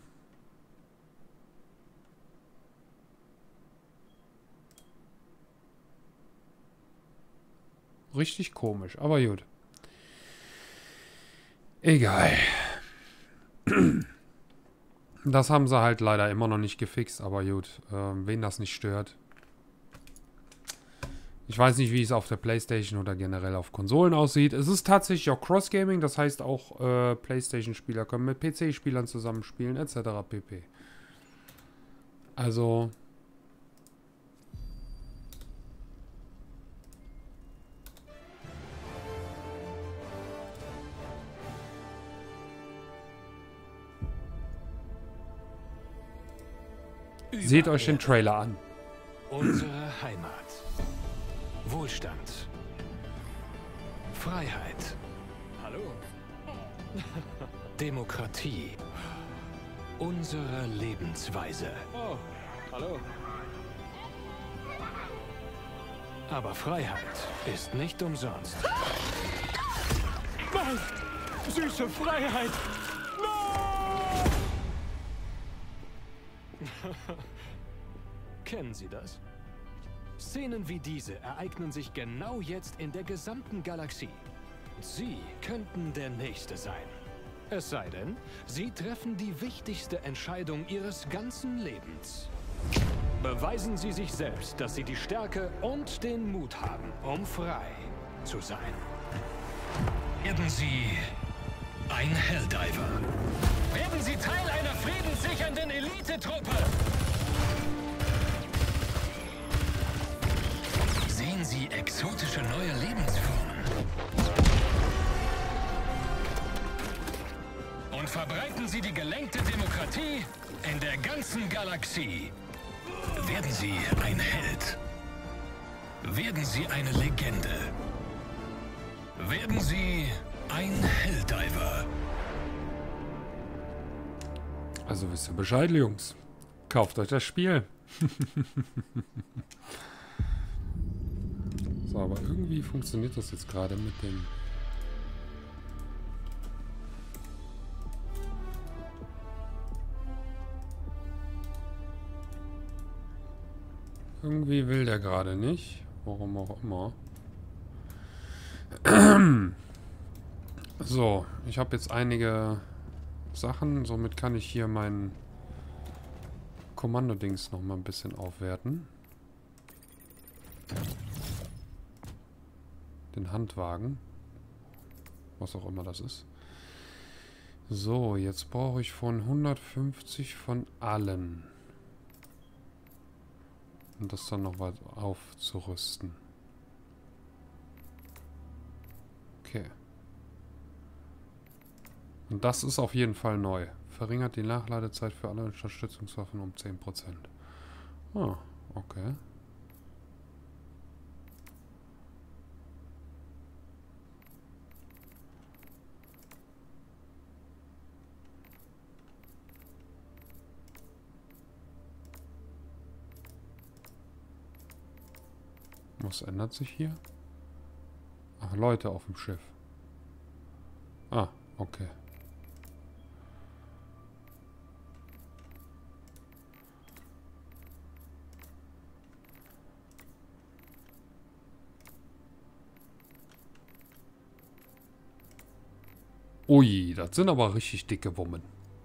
Richtig komisch, aber gut. Egal. Das haben sie halt leider immer noch nicht gefixt, aber gut. Wen das nicht stört. Ich weiß nicht, wie es auf der PlayStation oder generell auf Konsolen aussieht. Es ist tatsächlich auch Cross-Gaming, das heißt auch PlayStation-Spieler können mit PC-Spielern zusammenspielen, etc. pp. Also... Seht euch den Trailer an. Unsere Heimat. Wohlstand. Freiheit. Hallo. Demokratie. Unsere Lebensweise. Oh, hallo. Aber Freiheit ist nicht umsonst. Nein! Süße Freiheit! Kennen Sie das? Szenen wie diese ereignen sich genau jetzt in der gesamten Galaxie. Sie könnten der Nächste sein. Es sei denn, Sie treffen die wichtigste Entscheidung Ihres ganzen Lebens. Beweisen Sie sich selbst, dass Sie die Stärke und den Mut haben, um frei zu sein. Werden Sie ein Helldiver. Werden Sie Teil einer friedenssichernden Elitetruppe! Sehen Sie exotische neue Lebensformen. Und verbreiten Sie die gelenkte Demokratie in der ganzen Galaxie. Werden Sie ein Held. Werden Sie eine Legende. Werden Sie ein Helldiver. Also wisst ihr Bescheid, Jungs. Kauft euch das Spiel. So, aber irgendwie funktioniert das jetzt gerade mit dem... Irgendwie will der gerade nicht. Warum auch immer. So, ich habe jetzt einige Sachen. Somit kann ich hier mein Kommando-Dings noch mal ein bisschen aufwerten. Den Handwagen. Was auch immer das ist. So, jetzt brauche ich von 150 von allen. Und das dann noch was aufzurüsten. Okay. Und das ist auf jeden Fall neu. Verringert die Nachladezeit für alle Unterstützungswaffen um 10%. Ah, okay. Was ändert sich hier? Ach, Leute auf dem Schiff. Ah, okay. Ui, das sind aber richtig dicke Wummen.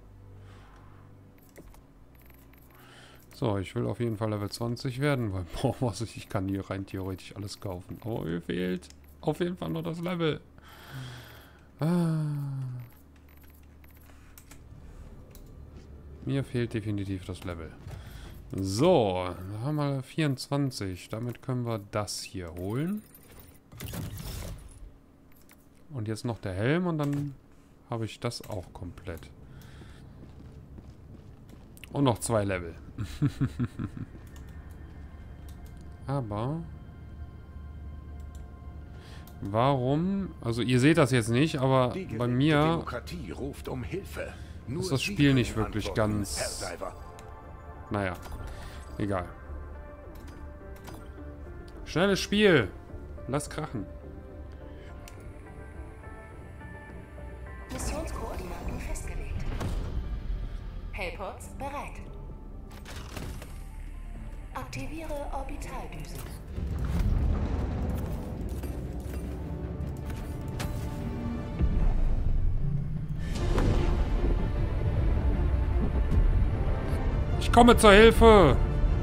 So, ich will auf jeden Fall Level 20 werden, weil, boah, was ich kann hier rein theoretisch alles kaufen. Aber mir fehlt auf jeden Fall noch das Level. Mir fehlt definitiv das Level. So, da haben wir 24. Damit können wir das hier holen. Und jetzt noch der Helm und dann habe ich das auch komplett. Und noch 2 Level. Aber... Warum? Also ihr seht das jetzt nicht, aber bei mir Demokratie ruft um Hilfe. Nur ist das Sie Spiel nicht können wirklich antworten, ganz... Helldiver. Naja, egal. Schnelles Spiel. Lass krachen. Missionskoordinaten festgelegt. Hellports bereit. Aktiviere Orbitaldüsen. komme zur Hilfe!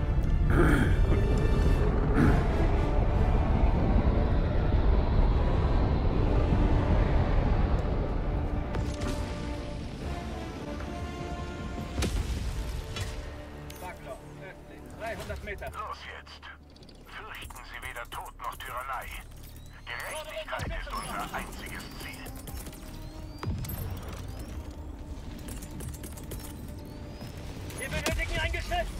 Backloch, östlich, 300 Meter. Los jetzt. Fürchten Sie weder Tod noch Tyrannei. Gerechtigkeit ist unser einziges Ziel. Wir benötigen ein Geschütz.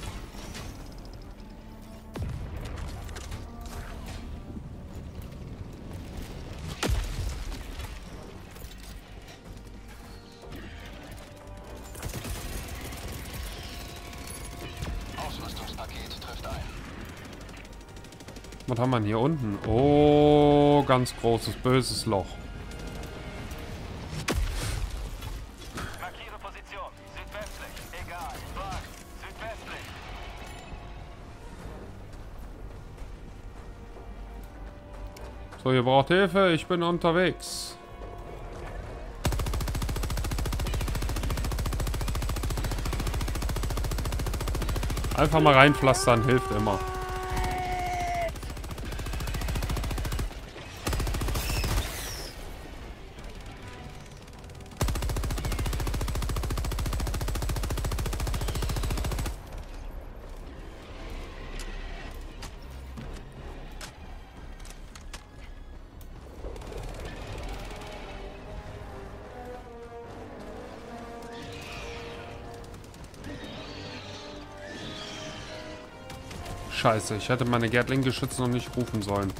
Ausrüstungspaket trifft ein. Was haben wir denn hier unten? Oh, ganz großes, böses Loch. Markiere Position. Südwestlich. Egal. Wag. Südwestlich. So, ihr braucht Hilfe, ich bin unterwegs. Einfach mal reinpflastern, hilft immer. Scheiße, ich hätte meine Gatling-Geschütze noch nicht rufen sollen.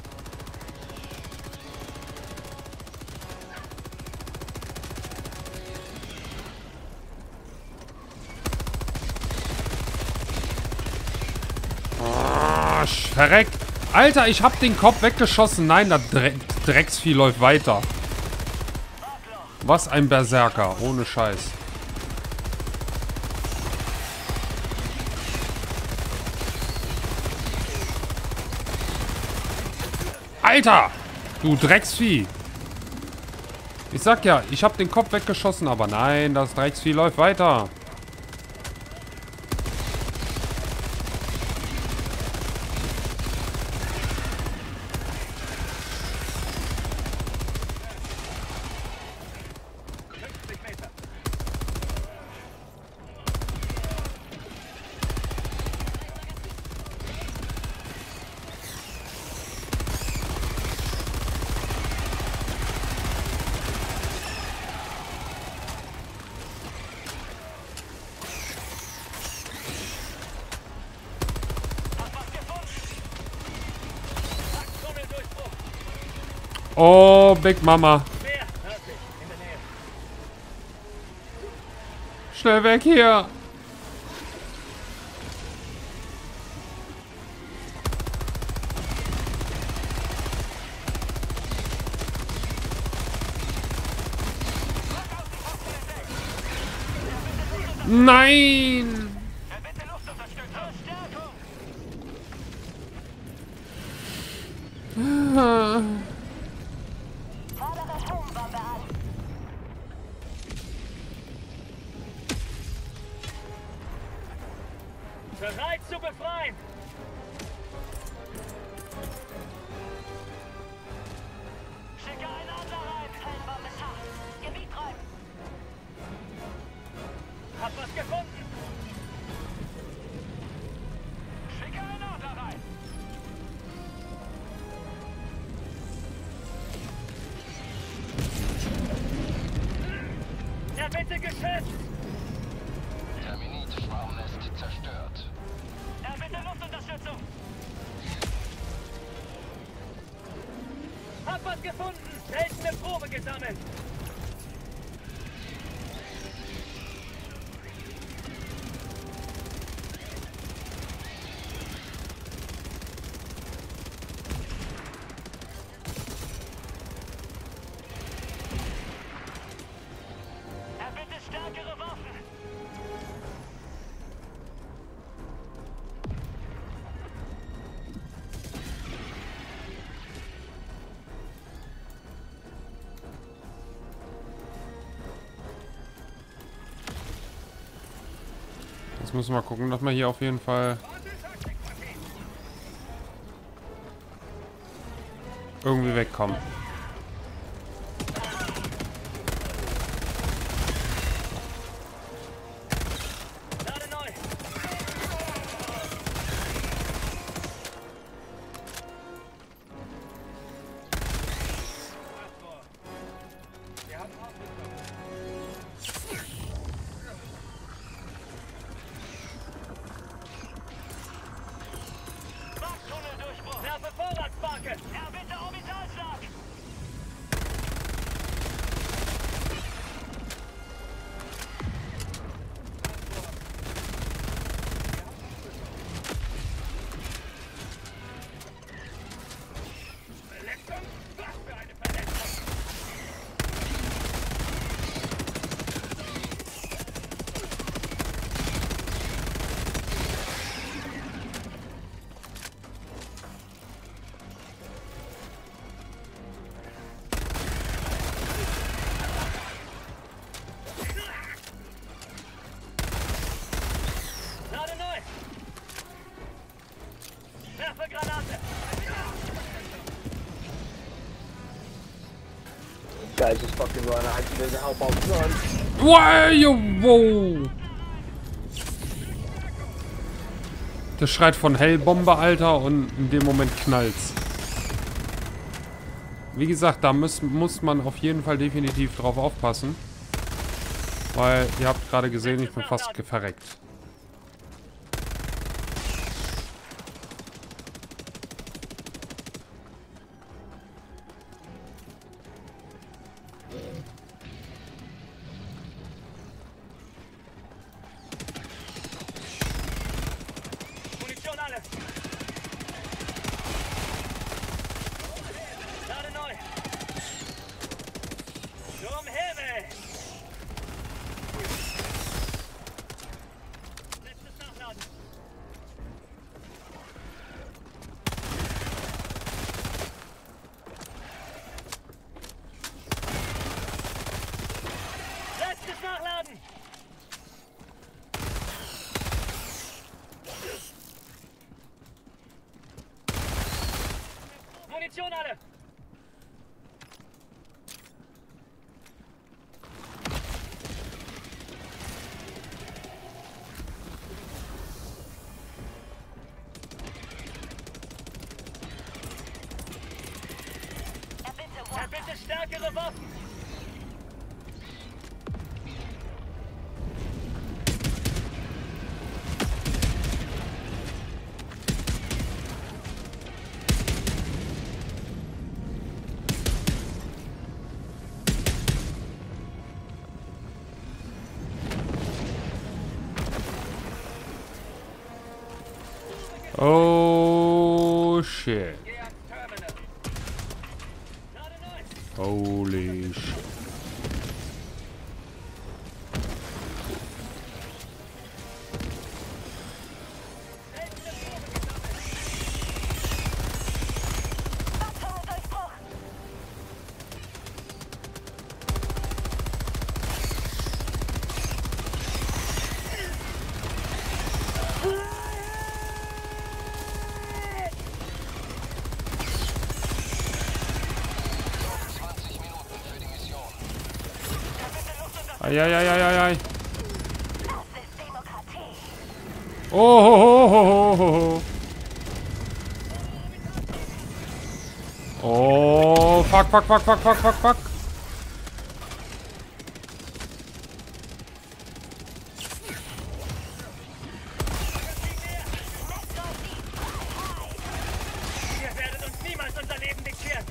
Oh, verreckt. Alter, ich hab den Kopf weggeschossen. Nein, das Drecksvieh läuft weiter. Was ein Berserker, ohne Scheiß. Alter! Du Drecksvieh! Ich sag ja, ich hab den Kopf weggeschossen, aber nein, das Drecksvieh läuft weiter. Oh, Big Mama. Schnell weg hier. Nein. Bereit zu befreien! Schicke einen Adler rein! Fernbombe scharf! Gebiet räumen! Hab was gefunden! Schicke einen Adler rein! Ja, bitte geschützt! Terminit-Schwarmnest zerstört. Ja, bitte Luftunterstützung! Hab was gefunden! Seltene Probe gesammelt! Ja, bitte stärkere Waffen! Jetzt müssen wir gucken, dass wir hier auf jeden Fall irgendwie wegkommen. Werfe Vorratsbarke! Ja, bitte Orbitalschlag! Verletzung? Was für eine Verletzung! Lade neu! Werfe Granate! Guys, just fucking run. I need to help out. Run. Wow. Der schreit von Hellbombe, Alter, und in dem Moment knallt's. Wie gesagt, da muss man auf jeden Fall definitiv drauf aufpassen. Weil, ihr habt gerade gesehen, ich bin fast verreckt. Munition alle! Lade neu! Zum Himmel! Letztes Nachladen! Letztes Nachladen! Munition alle! Bitte stärkere Waffen! Oh shit. Geh ans Terminal! Lade neu! Holy shit. Eieieiei. Oh, ho, ho, ho, ho, ho. Oh, fuck, fuck, fuck, fuck, fuck, fuck, fuck. Ihr werdet uns niemals unser Leben diktieren!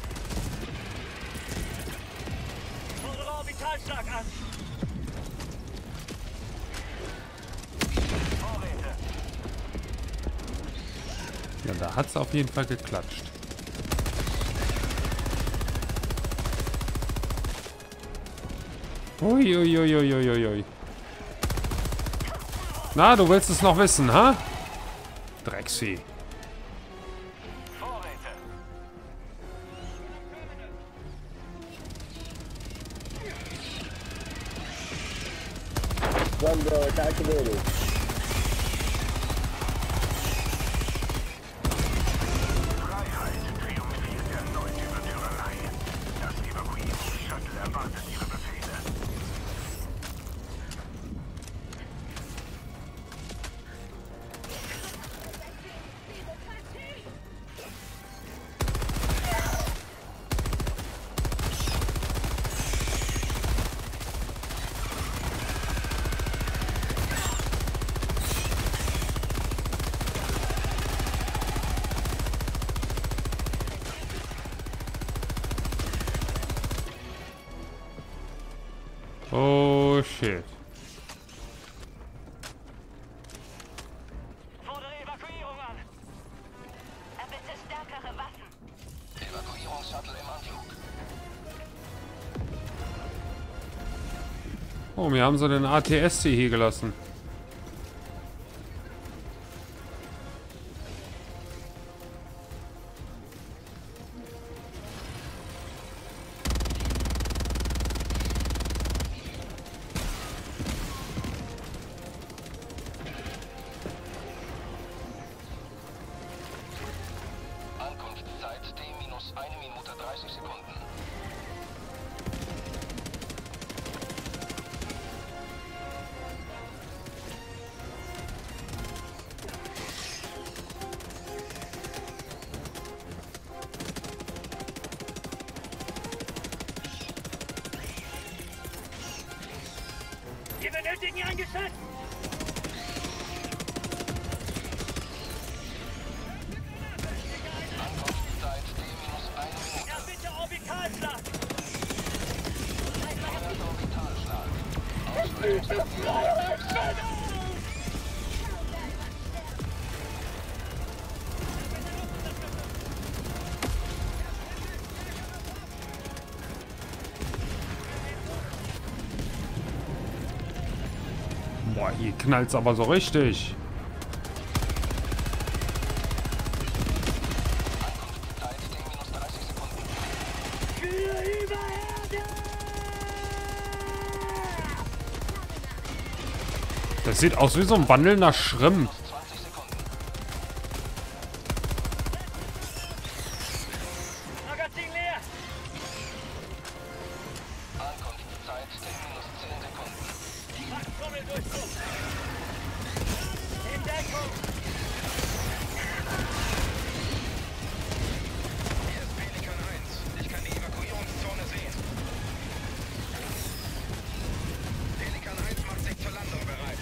Fordere Orbitalschlag an! Ja, da hat's auf jeden Fall geklatscht. Uiuiuiuiui. Na, du willst es noch wissen, ha? Drecksvieh. Vorräte. Run, bro. It's activated. erwartet Ihre Befehle. Oh shit. Fordere Evakuierung an. Bitte stärkere Waffen. Evakuierungsshuttle im Anflug. Oh, wir haben so den ATST hier gelassen. Ankunftszeit T-1 Minute 30 Sekunden. Wir benötigen ein Geschütz. Ankunftszeit T-1 Minute. Ja, bitte Orbitalschlag. Orbitalschlag. Boah, hier knallt's aber so richtig. Ankunftszeit T-30 Sekunden. Für Übererde. Das sieht aus wie so ein wandelnder Schrimp. 20 Sekunden. Magazin leer. Ankunftszeit T-10 Sekunden. Trommeldurchbruch. In Deckung. Hier ist Pelikan 1. Ich kann die Evakuierungszone sehen. Pelikan 1 macht sich zur Landung bereit.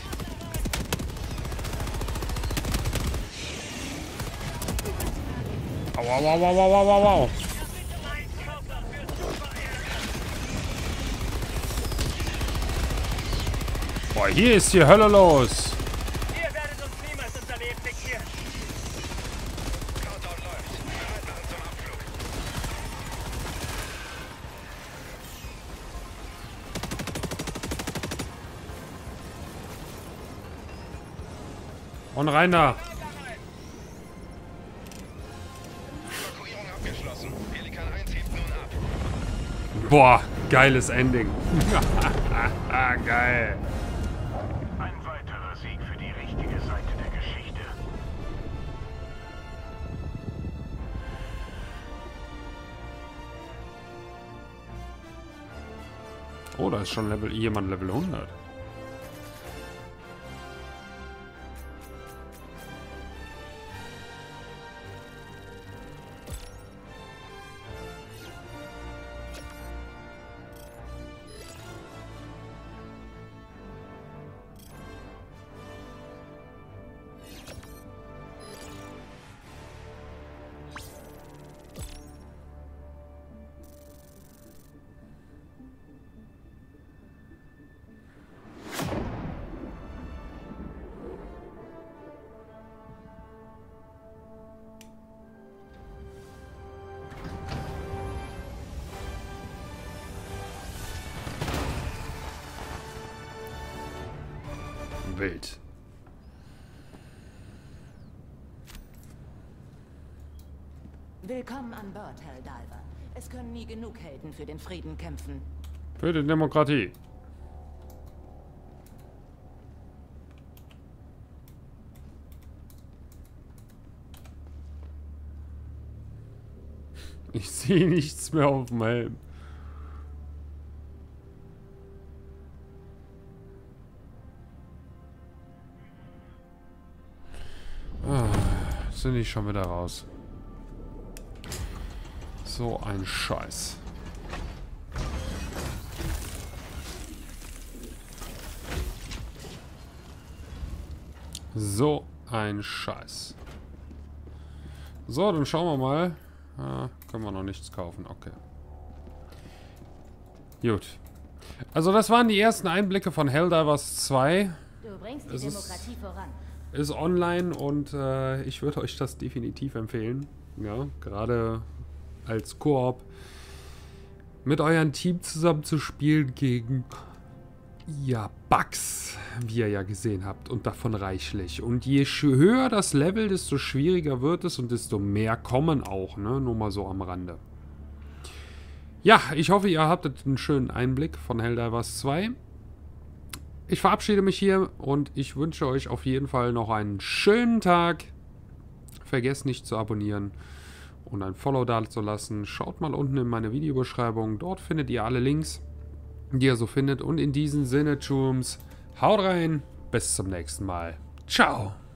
Au, au, au, au, au, au, au. Ein Körper für Supererde. Boah, hier ist die Hölle los. Ihr werdet uns niemals unser Leben diktieren. Countdown läuft. Bereit machen zum Abflug. Und rein da. Evakuierung abgeschlossen. Pelikan 1 hebt nun ab. Boah, geiles Ending. Geil. Ein weiterer Sieg für die richtige Seite der Geschichte. Oh, da ist schon jemand Level 100. Wild. Willkommen an Bord, Herr Diver. Es können nie genug Helden für den Frieden kämpfen. Für die Demokratie. Ich sehe nichts mehr auf dem Helm. Sind die schon wieder raus? So ein Scheiß. So ein Scheiß. So, dann schauen wir mal. Ah, können wir noch nichts kaufen. Okay. Gut. Also das waren die ersten Einblicke von Helldivers 2. Du bringst die Demokratie voran. Ist online und ich würde euch das definitiv empfehlen. Ja, gerade als Koop mit eurem Team zusammen zu spielen gegen ja, Bugs, wie ihr ja gesehen habt, und davon reichlich. Und je höher das Level, desto schwieriger wird es und desto mehr kommen auch, ne? Nur mal so am Rande. Ja, ich hoffe, ihr hattet einen schönen Einblick von Helldivers 2. Ich verabschiede mich hier und ich wünsche euch auf jeden Fall noch einen schönen Tag. Vergesst nicht zu abonnieren und ein Follow da zu lassen. Schaut mal unten in meine Videobeschreibung. Dort findet ihr alle Links, die ihr so findet. Und in diesem Sinne, Chums, haut rein. Bis zum nächsten Mal. Ciao.